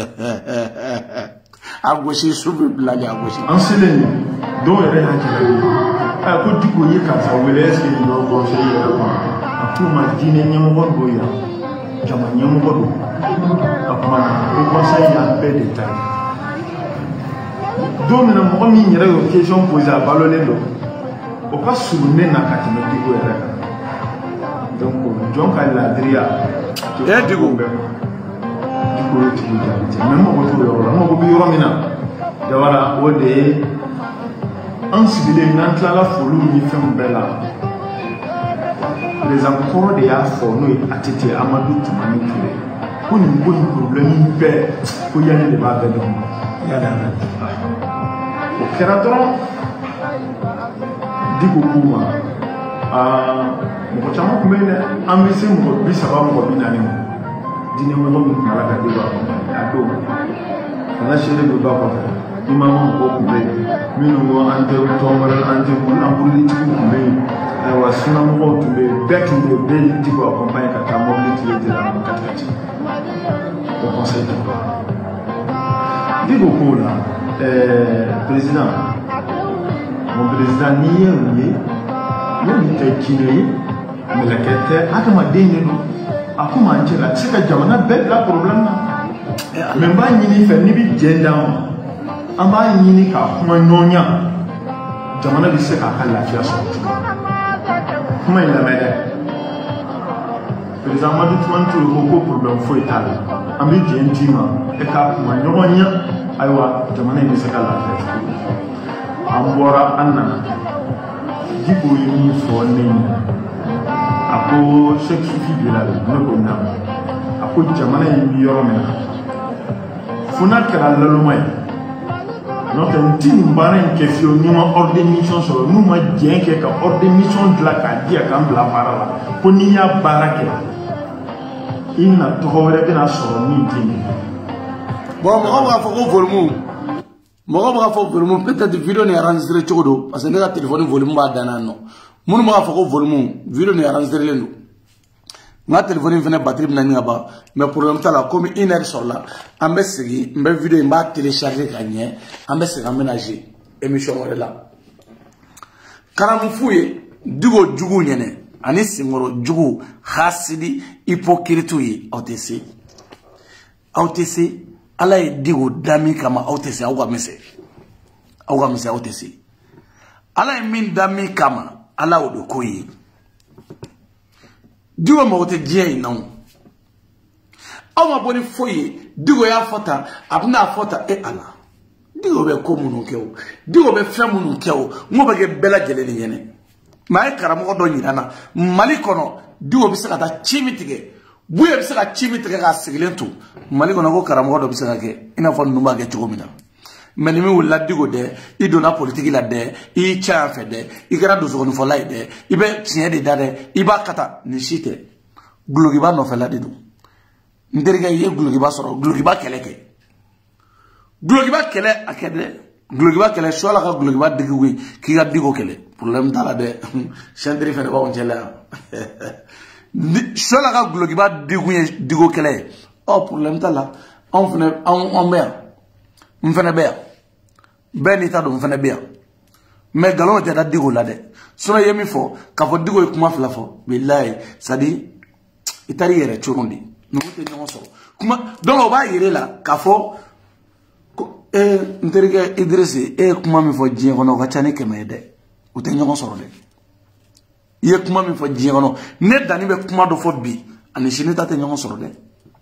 agoshi subi blali agoshi ansileni do ere hakile a ko diko yi ka sa wele eske ni do ko se yi ko akuma dine nyamo go ya jama nyamo go akuma ko conseil ya pe de temps do na mo mi nyere yo question posée à balole do o pas souvenir na ka teme diko ere ka donc donc à l'adria e digo digo tigo jabite même mo to yo mo go bi yo mina dawara o de ansibilé nan tla folu ni fem bela les encore de ya fo no atete Amadou Toumani Touré ko ni ko ni problème be ko yane de ba be do ya da o kera don Diko Kuma, Mokochama Kumene, Ambisi Moko Bisaba Moko Binani, Dine Moko Malaka Diba, Ado, Nashiri Bubako, Imam Moko Kumene, Mino Ante Tomer, Ante Ambuli Kumene, I was soon more to be back in the day to accompany Kata mobility later on Katachi. Au conseil de Diko Kuma, président, mon président n'y est, nous n'était qu'il est, mais la quête, à ma dénouement, à comment dire, c'est que Jamana bête la problème. Mais pas ni fait ni bi gender, en bas ni ka kuma nonya, Jamana bi se ka la fiation. Comment il a m'aidé? Président Madou Tuantu le beaucoup problème faut étaler. En bi gentima, et ka kuma nonya. Aywa jamana ni se ka la fête ambora anna dibo yi fo ni ako cheikh sufi de la no ko na ako jamana yi yoro mena funa kala la lo may no tan tin mbare ke fio ni ma ordre mission so nu ma dien ke ka ordre mission de la ka dia kam la parala ko ni ya barake inna to hore bina so ni tin. Bon, je vais faire un volume. Je vais faire un volume. Peut-être que la vidéo n'est enregistrée parce que le téléphone volume va dans je vais faire un volume. La vidéo n'est enregistrée. Le téléphone est venu batterie. Mais pour le temps, comme une heure sur là, je vais essayer. Je vais vidéo va télécharger. Je vais essayer d'aménager l'émission. Quand je fouille, Dugo Djougou Nyene, Ani Singoro Djougou, Hassidi, hypocrite, O T C. O T C. Ala ye digo dami kama aw tese aw ga mese aw ga mese aw tese ala ye min dami kama ala o do koyi digo mo te je non aw ma boni foyi digo ya fota abna fota e ala digo be ko munu kew digo be fe munu kew mo be ge bela jele ni yene may karamo do nyirana mali kono digo bi saka ta chimitige buye bisa ka chimi tige ka sigilen tu mali kono ko karamo do bisa ka ke ina fo numba ke chugomina meni mi wala digo de i dona politique la de i cha fe de i gara do so fo lay de i be tiye de dare i ba kata ni shite glugi ba no fe la de du nderga ye glugi ba soro glugi ba keleke glugi ba kele akede glugi ba kele so la ka glugi ba digi wi ki ga digo kele problème dala de chandri fe ba on jela Sola ka glogi ba digunye digo kele oh problème ta la on fene on on mer on fene be ben ita do on fene be mais galon te da digo la de sona yemi fo ka fo digo kuma fla fo billahi sadi itari yere churundi no te no so kuma donc ba yere la ka fo e nterige Idrisi e kuma mi fo jien kono ka chane kemede o te no so de ye kuma mi fo jien kono ne dani be kuma do fo bi ani shini tate nyongo soro de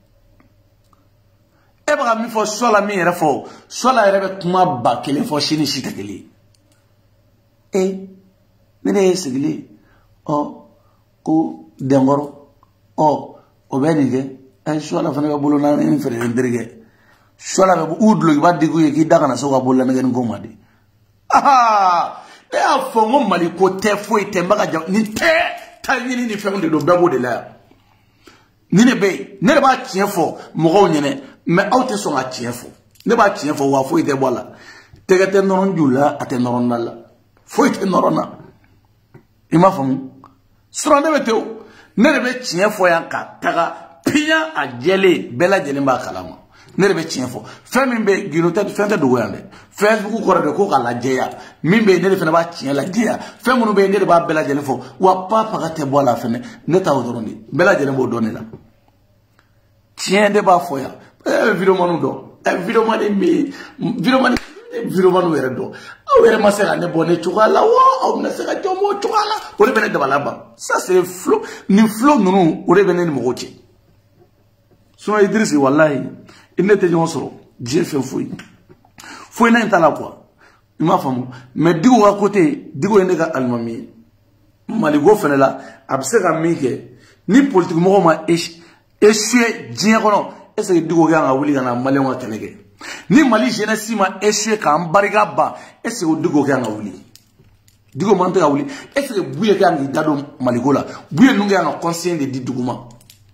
e ba mi fo sola mi yere fo sola yere be kuma ba kele fo shini shita kele e ne ne sigili o ko dengoro o o benige e sola fane ba bolo na en fere ndirige sola be udlo ba digu ye ki daga na so ga bolo na ngeen ngoma di aha e a fo ngom mali ko te fo ite mbaga ja ni te ta yini ni fe nde do babo de la ni ne be ne ba tien fo mo go nyene mais auto so nga tien fo ne ba tien fo wa fo ite bola tegete noron jula ate noron nala fo ite norona ima fo sura ne beteo ne be tien fo yan ka taga pinya a jele bela jele ba kalama ne be tien fo fe min be ginote fente do yande Facebook ko re ko kala jeya min be ne fe na ba tien la jeya fe munu be ne ba bela jele fo wa papa ka te bola fene ne ta odorondi bela jele bo donela tien de ba fo ya e video manu do e video manu mi video manu video manu were do awere masera ne bonne chukala wa au na sera jomo chukala o re bene de balaba ça c'est flow ni flow nunu o re bene ni mogoche so Idrisi wallahi il te jon soro Dieu fait fouille fouille na intala quoi il m'a famu mais digo à côté digo ene ka almami maligo fene la abse ka mike ni politique mo ma échoué dien kono est ce que digo ga nga wuli kana malien wa keleke ni mali jeunesse ma échoué ka ambariga ba est ce que digo ga nga wuli digo mante ka wuli est-ce que buye ka ngi dado malikola buye nunga ya conseiller de diduguma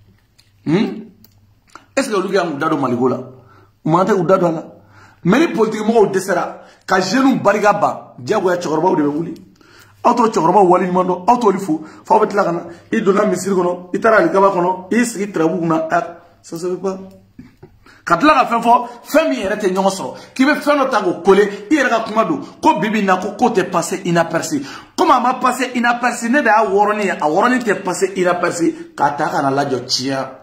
hmm est-ce que lu ga ngi dado malikola mante u dado ala mais les politiques mo desera ka jeune bariga ba diago ya chorba de wuli auto chorba wali mando auto lifu fa bet la kana i dona misir kono i tara li kaba kono i sigi trabu na ça se fait pas katla ka fen fo fem yere te nyongo soro ki be fen no tago kole i yere ka kuma do ko bibi na ko ko te passé inaperçu comment ma passé inaperçu ne da woroni a woroni te passé inaperçu ka ta kana la jo chia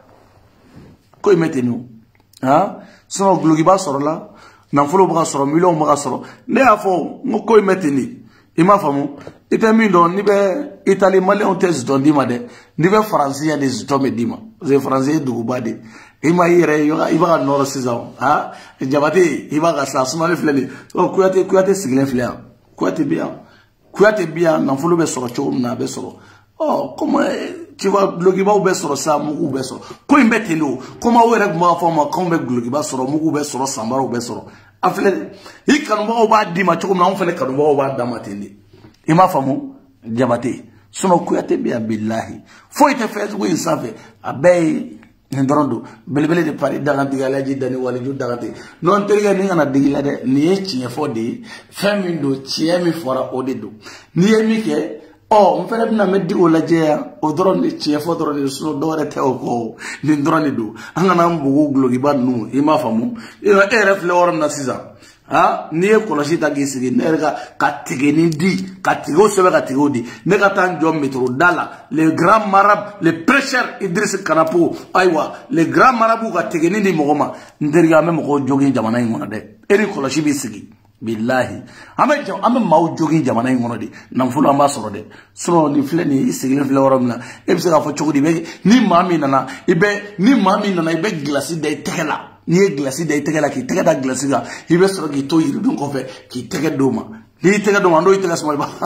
ko i mette nous hein so glogi ba soro la na folo ba soro million ba soro ne afo mo ko i mette ni i ma famu ite mi don ni be Italie malien te ziton di ma de ni be français ya de ziton me di ma ze français du ba de ima yere yoga iba noro sizao ha jabate iba ga sa sumale flele o kuyate kuyate sigile flele kuyate bien kuyate bien na fulu be soro chom na be soro oh comment tu vas blogiba ou be soro sa mugu be soro ko imbetelo comment were ma forma ko be blogiba soro mugu be soro sambaro be soro afle ikanu ba ba di ma chom na on fele kanu ba ba damatende ima famu jabate suno kuyate bien billahi fo ite fait ko insafe abay ndorondo belebele de Paris daganti galaji dani waliju daganti non terga ni ngana digila de ni e chiye fodi femindo chiye mi fora odedo ni e mi ke o mfere na meddi o laje o doron chiye fo doron so dore te o ko ni ndoroni do angana mbugo glogi banu ima famu ina eref le wor na siza ha ni e kolosi ta gisigi nerga katigeni di katigo sebe katigo di ne katan jom metro dala le grand marabout le prêcheur Idriss Kanapo aywa le grand marabout katigeni di mogoma nderga me mo jogi jamana ngona de eri kolosi bi sigi billahi ame jam ame maw jogi jamana ngona di nam fulu amba soro de so ni fleni sigi fle woromna e bi se ka fo chogudi be ni mami nana ibe ni mami nana ibe glasi de tekela ni e glasi de tege la ki tege da glasi ga ibe soro ki to yiru dun ko fe ki tege doma ni tege doma ndo tege smol ba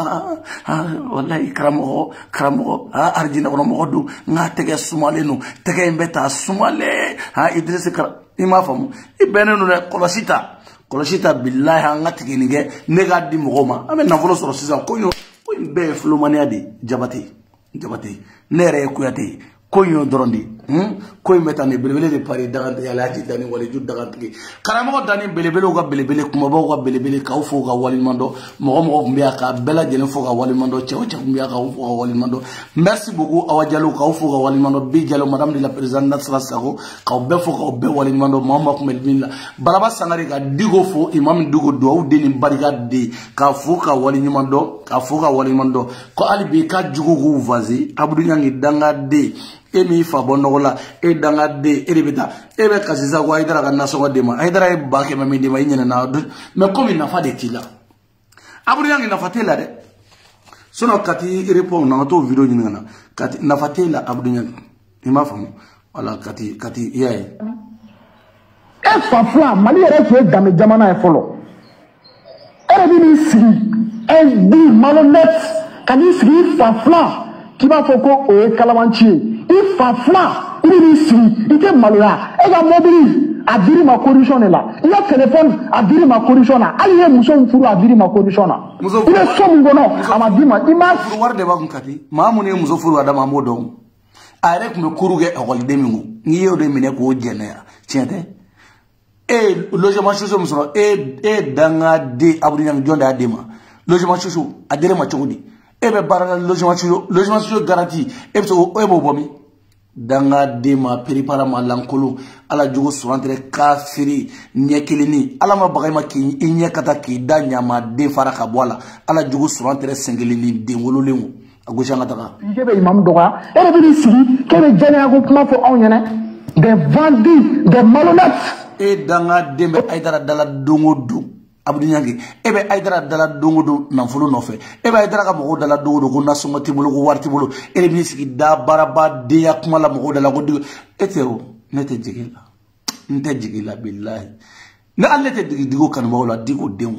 wallahi kramo kramo a arjina kono mo du nga tege sumale no tege mbeta sumale ha Idriss kra ima famu ibene no kolosita kolosita billahi nga tege nige nega di mogoma ame na volo soro sisa ko yo ko be flomania di jabati jabati nere kuyate ko yo dorondi hmm ko metane belebele de Paris dagante ya laati dani wali ju dagante karamo dani belebele ga belebele kuma ba ga belebele ka fo ga wali mando mo mo mbiya ka bela jene fo ga wali mando chew chew mbiya ka fo ga wali mando merci beaucoup awajalo ka fo ga wali mando bi jalo madame de la présidente Nasra Sakho ka be fo ka be wali mando mama ko melbilla baraba sanari ga digo fo imam digo do de ni bariga de ka fo ka wali mando ka fo ga wali mando ko ali be ka jugo go vazi abdu nyangi danga de emi fa bonogola e danga de e rebeta e be kasisa ko aidara ka naso de ma aidara e ba ke mami de ma nyina na me comme na fa de tila aburi yangi na fatela de sono kati repon na to video nyina na kati na fatela aburi yangi ima famu wala kati kati yae e fa fla mali ere fe dame jamana e folo ere bi ni si e bi malhonnête kan ni si fa fla qui va faire quoi au Kalamanchi il fa fla il est ici il est malheureux et la mobile a dire ma corruption là il a téléphone a dire ma corruption là allez muso furu a dire ma corruption là il est somme gono ama dima ima furu war de ba kunkati mamu ne muso furu adama modon arek me kuruge e holde mingu ni yodo mine ko jene tiente e logement social muso e e danga de abdu nyang jonda adema logement social adere ma chogudi ebe barana logement social logement social garantie ebe so ebo bomi danga dema peripara ma lankolo ala jugo surantre kafiri nyekilini ala ma bagayma ki inyekata ki danya ma de faraka bola ala jugo surantre sengelini de wololengu agosha ngataka kebe imam doga ere bi sigi kebe jene ago kuma fo onyene des vendus des malhonnêtes e danga dembe aidara dala dongo du abdu nyangi ebe aidara dala dongo do nanfulu nofe ebe aidara ka mogo dala dongo do ko nasomati bolo ko warti bolo ere bi sigi da baraba de ya kuma la mogo dala ko digo etero nete jigila nte jigila billahi na alle te digo kan mawla digo dem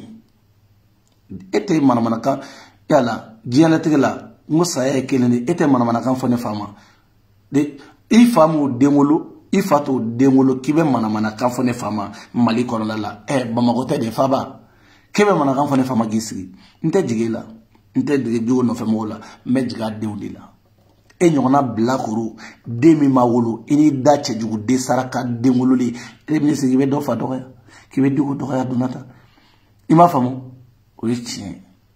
ete mana mana kan yala jiyana tegela musa ya kelene ete mana mana kan fone fama de i famu demolo i fato demolo kibe mana mana kan fone fama mali kono la eh bamako te de faba kebe mana kan fone fama gisigi nte jigila nte dege jogo no fe mo la me jiga denw de la e ɲɔgɔnna bilakoro den min ma wolo i ni da cɛjugu den saraka den wololen e bɛ sigi i bɛ dɔ fa dɔgɔya k'i bɛ dugu dɔgɔya donata i m'a faamu o ye tiɲɛ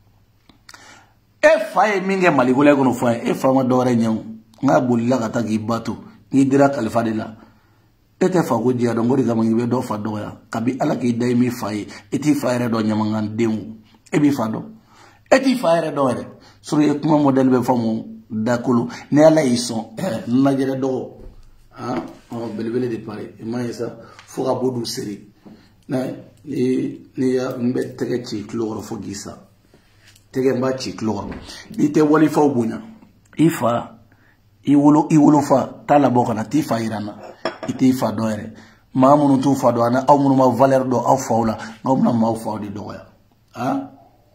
e fa ye min kɛ Maliko la e kɔnɔ fa ye e fa ma dɔwɛrɛ ɲɛ o n ka bolila ka taa k'i ba to n'i dira kalifa de la e tɛ fa ko diya dɔn ko de kama i bɛ dɔ fa dɔgɔya kabi ala k'i da i min fa ye e t'i fa yɛrɛ dɔn ɲamakan denw e b'i fa dɔn e t'i fa yɛrɛ dɔn yɛrɛ sɔrɔ i ye kuma modèle bɛ fɔ mo dakolo ni ala y'i sɔn eh najɛrɛ dɔgɔ ah ɔ belebele de pare i ma ye sa fo ka bɔ du seri ni ni ya n bɛ tɛgɛ ci tulo kɔrɔ fo k'i sa tɛgɛ n b'a ci tulo kɔrɔ n'i tɛ walifaw bonya i fa i wolo i wolo fa t'a labɔ ka na t'i fa yira n na i t'i fa dɔn yɛrɛ maa minnu t'u fa dɔn ani aw minnu ma valeur dɔn aw faw la n'aw bɛna maaw faw de dɔgɔya ah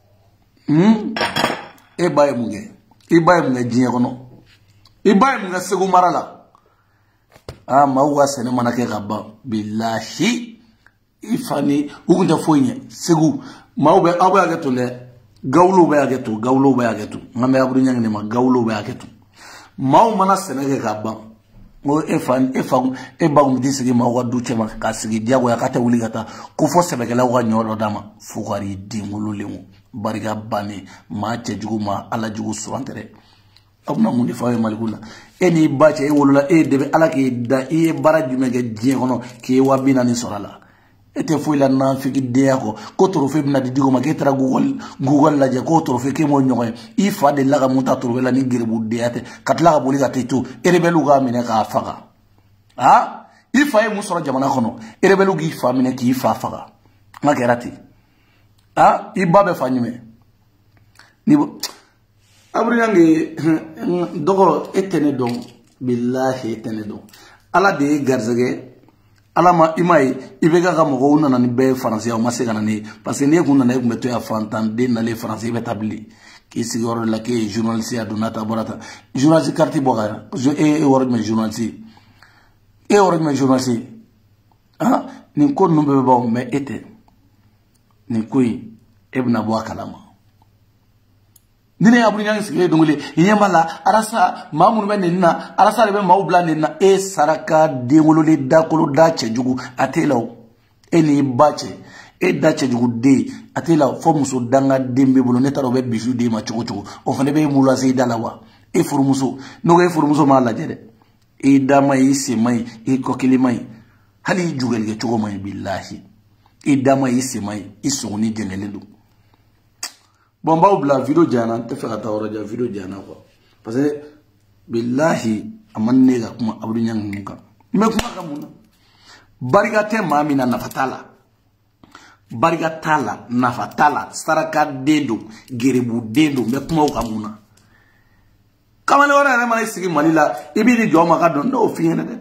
hmm e ba ye mun kɛ i ba ye mun kɛ diɲɛ kɔnɔ i ba ye mun kɛ Segu mara la ah maaw ka sɛnɛ mana kɛ ka ban bilahi i fa ni u tun tɛ foyi ɲɛ Segu maaw bɛ aw bɛ hakɛ to dɛ Gawulow bɛ hakɛ to Gawulow bɛ hakɛ to n ka bɛ Abudu Ɲangi de ma Gawulow bɛ hakɛ to maaw mana sɛnɛ kɛ ka ban ko e fa e fa e ba kun tɛ sigi maaw ka du cɛ ma ka sigi diyagoya k'a tɛ wuli ka taa ko fɔ sɛbɛkɛlaw ka ɲɔ dɔ d'a ma fo ka i den wololen barika bannen maa cɛjugu ma ala jugu surantɛrɛ aw bɛna mun de fɔ aw ye Maliko la e n'i ba cɛ e wolola e de bɛ ala k'i da i ye baara jumɛn kɛ diɲɛ kɔnɔ k'i ye wa bi naani sɔrɔ a la e tɛ foyi la nafiki denya kɔ ko trophée bɛna di digo ma k'e taara Google Google lajɛ k'o trophée k'e m'o ɲɔgɔn ye i fa de la ka mun ta trophée la ni geribu denya tɛ ka tila ka boli ka t'i to rebelle k'a minɛ k'a faga ah i fa ye mun sɔrɔ jamana kɔnɔ rebelle k'i fa minɛ k'i fa faga n ka kɛra ten ah i ba bɛ fa ɲumɛ ni Abudu Ɲangi dɔgɔ e tɛ ne dɔn bilahi e tɛ ne dɔn ala de ye garizɛgɛ ala ma i ma ye i bɛ ka mɔgɔw nana ni bɛɛ ye faransiya o ma se ka na ne parce que n'e kun nana e kun bɛ to yan fantan den nalen faransi i bɛ taa bilen k'i sigi yɔrɔ de la k'e ye journaliste ya donna ta bɔra ta journaliste carte bɔ ka yan e ye yɔrɔ jumɛn journaliste e ye yɔrɔ jumɛn journaliste ah nin ko ninnu bɛɛ bɛ bɔ mais e tɛ nin ko in e bɛna bɔ a kalama ni ne Abudu Ɲangi sigilen dongole i ɲɛ b'a la arasa maa minnu bɛ nin na arasa de bɛ maaw bila nin na e saraka den wololen dakolo da cɛjugu a t'e la o e n'i ba cɛ e da cɛjugu den a t'e la fɔ muso danga den bɛ bolo ne taara o bɛ bisu d'e ma cogo cogo o fana bɛ e mulu lase i da la wa e furumuso n'o ko e furumuso m'a lajɛ dɛ i da ma ɲi i sen ma ɲi i kɔkili ma ɲi hali i jugɛlikɛ cogo ma ɲi bilahi i da ma ɲi i sen ma ɲi i sɔgɔni jɛngɛlen don bon b'aw bila video jana n tɛ fɛ ka taa yɔrɔ jan video jana quoi parce que bilahi a man ne ka kuma Abudu Ɲangi mun kan n bɛ kuma ka mun na barika tɛ maa min na nafa t'a la barika t'a la nafa t'a la saraka den don geribu den don n bɛ kuma o kan mun na kamalen wɛrɛ yɛrɛ mana i sigi Mali la i b'i ni jɔ ma ka dɔn n'o f'i ɲɛna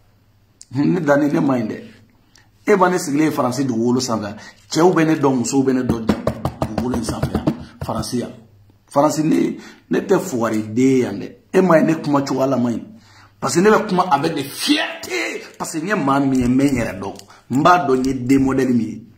dɛ ne danni ne ma ɲi dɛ e ba ne sigilen Faransi dugukolo sanfɛ cɛw bɛ ne dɔn musow bɛ ne dɔn dugukolo in sanfɛ Faransi yan Faransi ne ne tɛ fugari den yan dɛ e ma ye ne kuma cogo ala ma ɲi parce que ne bɛ kuma avec de fierté parce que n ye maa min ye n bɛ n yɛrɛ dɔn n b'a dɔn n ye den modèle min ye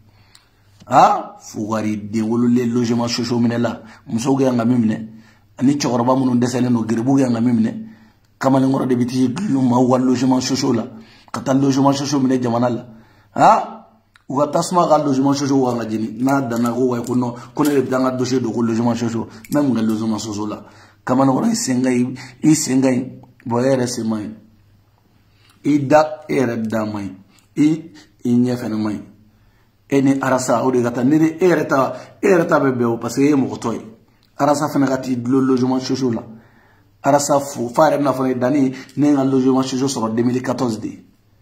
ah fugari den wololen logement soso minɛ la musow kɛ yan ka min minɛ ani cɛkɔrɔba minnu dɛsɛlen don geribu kɛ yan ka min minɛ kamalenkɔrɔ de bɛ t'i dulon maaw ka logement soso la ka taa logement soso minɛ jamana la ah u ka tasuma ka logement soso kan ka jeni n'a danna ko wayi ko non ko ne de bɛ taa n ka dossier don ko logement soso n bɛ mun kɛ logement soso la kamalenkɔrɔ i sen ka ɲi i sen ka ɲi bon e yɛrɛ sen ma ɲi i da e yɛrɛ da ma ɲi i i ɲɛ fɛnɛ ma ɲi e ni arasa o de ka taa ne de e yɛrɛ ta e yɛrɛ ta bɛ bɛn o parce que e ye mɔgɔtɔ ye arasa fɛnɛ ka t'i dulon logement soso la arasa fo fa yɛrɛ bɛna fɔ ne danni ne ka logement soso sɔrɔ deux mille quatorze de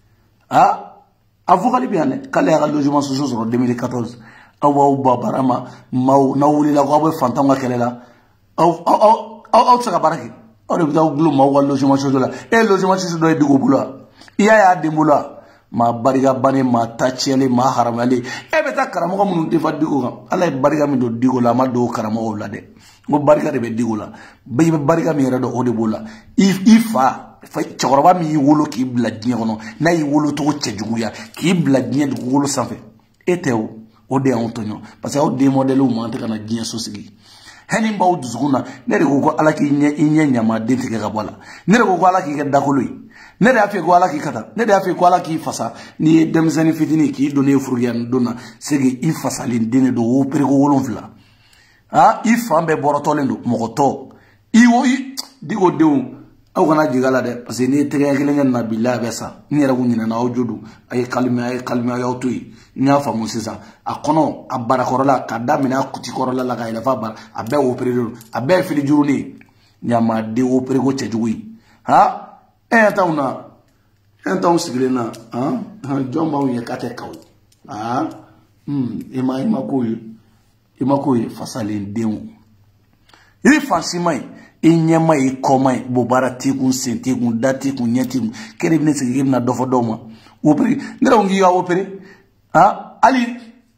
ah avocat bi yan dɛ k'ale y'a ka logement soso sɔrɔ deux mille quatorze aw b'aw ba baara ma maaw n'aw wulila ko aw bɛ fantanw ka kɛlɛ la aw aw aw aw tɛ se ka baara kɛ aw de bɛ taa gulon maaw ka logement soso la e ye logement soso dɔ ye digo bolo wa i y'a ye a den bolo wa maa barika bannen maa ta tiɲɛlen maa haramuyalen e bɛ taa karamɔgɔ minnu tɛ fa digo kan ala ye barika min don digo la a ma don o karamɔgɔw la dɛ n ko barika de bɛ digo la bɛɛ bɛ barika min yɛrɛ dɔn o de b'o la i i fa cɛkɔrɔba min y'i wolo k'i bila diɲɛ kɔnɔ n'a y'i wolo cogo cɛjuguya k'i bila diɲɛ dugukolo sanfɛ e tɛ o o de y'anw tɔɲɔ parce que aw den modèlew man tɛ ka na diɲɛ so sigi heni baw dusukuna ne de ko ko ala ki nye nye nyama den tige ka bola ne de ko ko ala ki ka dakolo yi ne de afi ko ala ki kata ne de afi ko ala ki fasa ni demzani fitini ki do ne furuyan dona segi i fasalin dine do wo pere ko wolonfla ah i fambe borotolendo mokoto i wo i digo dew aw kana jigala de parce que ni tege kelen na billahi besa ni yara kunyina na ojodu ay kalima ay kalima ya otoyi nya famu sisa akono abara korola kadamina kuti korola la ga ila fa bar abe wo pere abe fili juruni nyama de wo pere ko chejui ha e tauna e taun sigrena ha jomba wi kate kaw ha hmm ema ema koyi ema koyi fasalin demu iri fansimai inyama ikomai bobara tikun sentikun datikun nyetikun kere bine sigi na dofo doma wopere ndera ungi ya wopere ha ali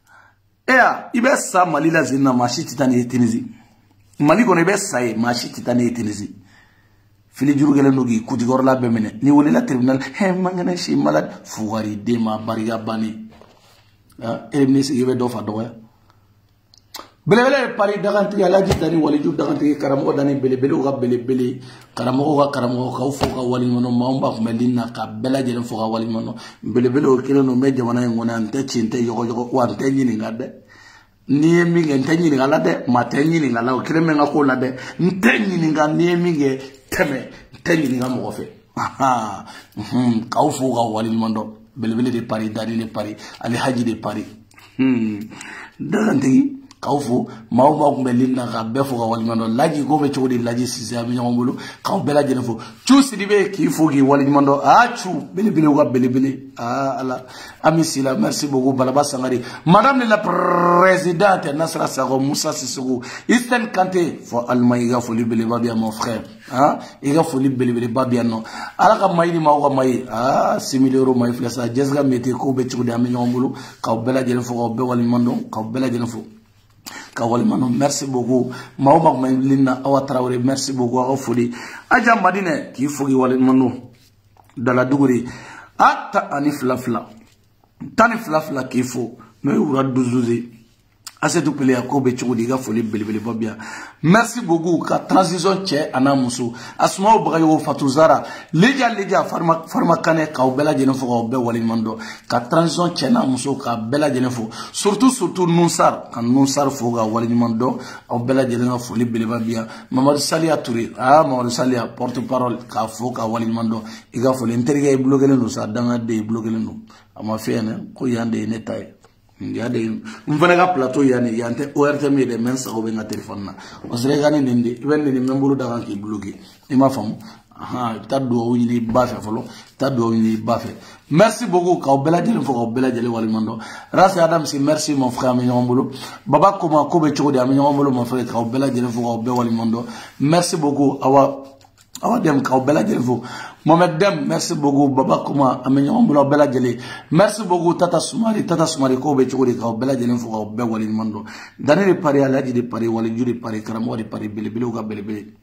ea ibe sa mali la zina mashi titani etinizi mali kono ibe sa e mashi titani etinizi fili juru gele nogi kuti gorla bemene ni woli la tribunal he mangana shi malad fuwari dema bariga bani ha e bine sigi be dofa doya bele bele pari daganti alaji dani waliju daganti karamo dani bele bele o ga bele bele karamo ga karamo ka fo ka wali mono mamba ko melina ka bela jelen fo ka wali mono bele bele o kilo no me jamana ngona ante chinte yogo yogo wa ante nyini ngade ni mi nge ante nyini ngala de mate nyini ngala o kile me ngako la de ante nyini nga ni mi nge teme ante nyini nga mo fe aha hmm ka fo ka wali mono bele bele de pari dani de pari ali haji de pari hmm daganti kawfo maw maw ko belinna ga befo ga wali mando laji go be chodi laji sisi ami ngomulu kaw bela jene fo chu sidibe ki fogi wali mando a chu bele bele ga bele bele ah ala ami sila merci beaucoup balaba sangari madame la présidente Nasra Sago Moussa Sissoko Eastern Kanté fo almaïga fo libele babia mon frère ah iga fo libele bele babia no ala ka mayni maw ga may ah simili euro may flesa jesga mete ko be chodi ami ngomulu kaw bela jene fo be wali mando kaw bela jene fo Kawali mano merci beaucoup maoma melina awa Traoré merci beaucoup awa fodi aja madine ki fogi wali mano dala duguri ata ani flafla tani flafla ki fo me wura duzuzi asetu pele yakobe chudi ga foli belebele babia merci beaucoup ka transition che anamusu asma obrayo fatuzara leja leja farma farma kane ka obela jene fo obe wali mando ka transition che na musu ka bela jene fo surtout surtout nunsar kan nunsar fo ga wali mando obela jene ga foli belebele babia Mamadou Salia Touré ah Mamadou Salia porte parole ka fo ka wali mando iga foli interga e blogele no sa danga de blogele no ama fene ko yande ne tay yade mfana ga plateau yani yante O R T M de men sa ko be na téléphone na o sere gani nindi ben ni membulu da kan ki bloqué ima fam aha ta do ni ba fa folo ta do ni ba fa merci beaucoup ka bela jele fo ka bela jele wali mando Rafi Adam si merci mon frère mi ngombulo baba koma ko be chodi am ngombulo mon frère ka bela jele fo ka be wali mando merci beaucoup awa awa dem ka bela jele fo Mohamed Dem merci beaucoup baba kuma amenyo mbula bela jele merci beaucoup tata Sumari tata Sumari ko be chori ka bela jele fo ka be wali mando danere pari alaji de pari wali juri pari karamo de pari bele bele ka bele bele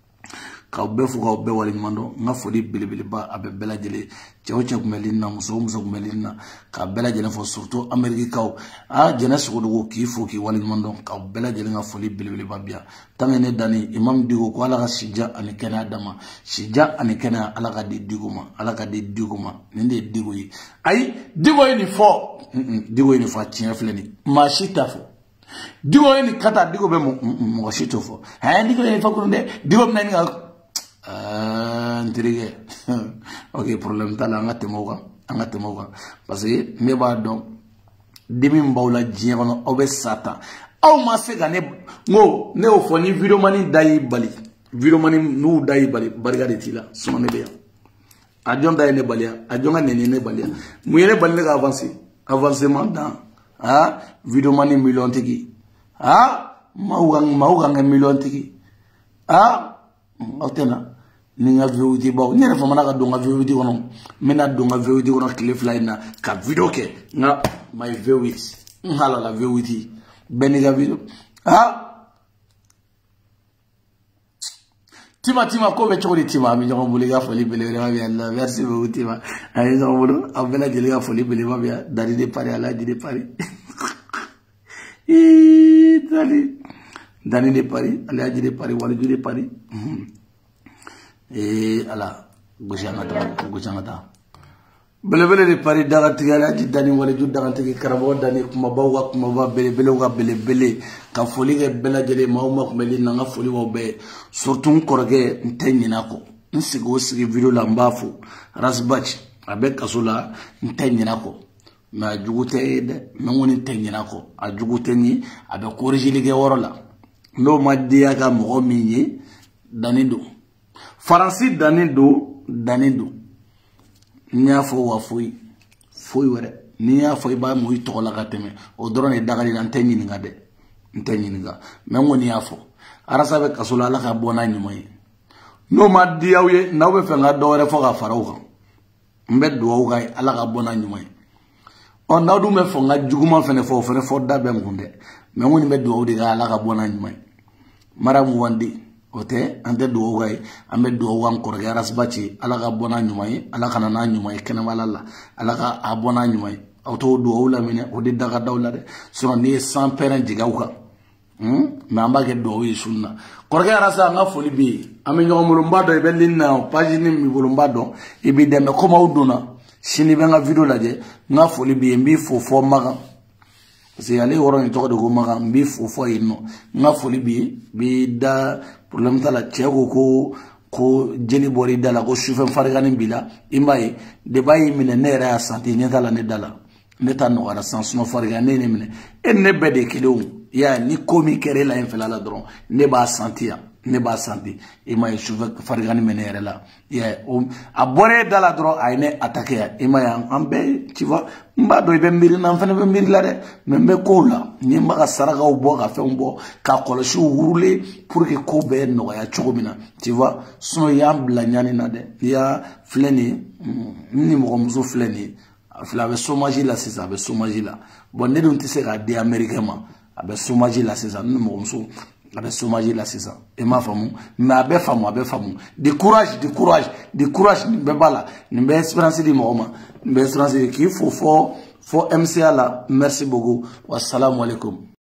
ka be fo ka be wali mando nga fodi bele bele ba abe bela jele chewo che kumelina muso muso kumelina ka bela jele fo surtout Amerique kaw a jena so do ki fo ki wali mando ka bela jele nga foli bele bele ba bia tangene dani imam digo ko ala ga sija ani kana dama sija ani kana ala ga de diguma ala ga de diguma nende digo yi ay digo yi ni fo digo yi ni fa tien fleni ma shita fo digo yi ni kata digo be mo mo shito fo ha digo yi fa ko nde digo na ni ah intrigue ok problème tala ngate moga ngate moga parce que me ba don demi mbawla jierono obe sata aw ma se gane ngo ne o foni video mani dai bali video mani nu dai bali barga de tila sumane be ajon dai ne balia ajon ne ne balia mu yene balle ga avancer avancement dans ah video mani million tigi ah mawang mawang million tigi ah otena ninga viewti baw ñere fa manaka do nga viewti wono mena do nga viewti wono clip line ka video ke nga my viewti ngala la viewti beniga video ha tima tima ko be chori tima mi jongo buliga foli bele ma bi Allah merci beaucoup tima ay jongo bulu abela jeliga foli bele ma bi dari de pare ala di de pare i dali Dani de Paris, Aliaji de Paris, Walidou de Paris. Et ala, Goujanata, Goujanata. Belebele de Paris, Darati, Aliaji, Dani, Walidou, Darati, Karabo, Dani, Kumabawa, Kumaba, Belebele, Belebele, Kafoli, Bella Jele, Mauma, Meli, Nanga, Foli, Wabe, surtout Korge, Ntenyenako. Nsigo sigi video la mbafu, Rasbach, avec Kasola, Ntenyenako. Mais a jugute de, mais on Ntenyenako. A jugute ni, avec corrigé les Geworola. No madia ka mo minye danido faransi danido danido nya fo wa foi foi were ni ya foi ba mo to la ka teme o drone dagali nan tenyi nga de tenyi nga me ngoni ya fo arasa be kasola la ka bona nyumay no madia we na we fe nga do re fo ka faraw mbe do ga ala ka bona nyumay on na du me fo nga juguma fene fo fene fo da be ngunde me ngoni me do de ga ala ka bona nyumay Maram wandi ote ande do way ambe do wan ko ga rasbachi ala ga bona nyumay ala kana na nyumay kena walala ala ga abona nyumay auto do wala mine o de daga dawla de so ni sans parent jigawka hmm ma mbage do wi sunna ko ga rasa nga foli bi ame nyo mulumba do be linna page ni mi mulumba do ibi dem ko mawduna sini be nga video laje nga foli bi mbi fofo maga c'est aller au rang de Goma, mbi fofo ino nga foli bi bi da problème ta la chego ko ko jeli bori dala ko chauffeur fargani bila imbaye de bayi mine nere a santé nyata la ne dala neta no ara sans no fargani ne mine en ne bede kilo ya ni komi kere la infela la dron ne ba sentir ne ba santi imay chauffeur fargani menere la ya um abore dala dron ayne attaquer ya imay ambe tu vois mba do be mbiri na fane be mbiri la de membe ko la ni mba saraka o bo ka fe mbo ka koloshi wurule pour que ko be no ya chogomina tu vois so ya mbla nyani na de ya fleni ni mo mzo fleni fla be somaji la c'est ça be somaji la bon ne don tise ka de américain ma abe somaji la c'est ça ni mo mzo abe somaji la c'est ça e ma famu mais abe famu abe famu de courage de courage de courage ni be bala ni be espérance di mo ma ni be espérance ki fo fo fo M C A la merci beaucoup wassalamu alaikum.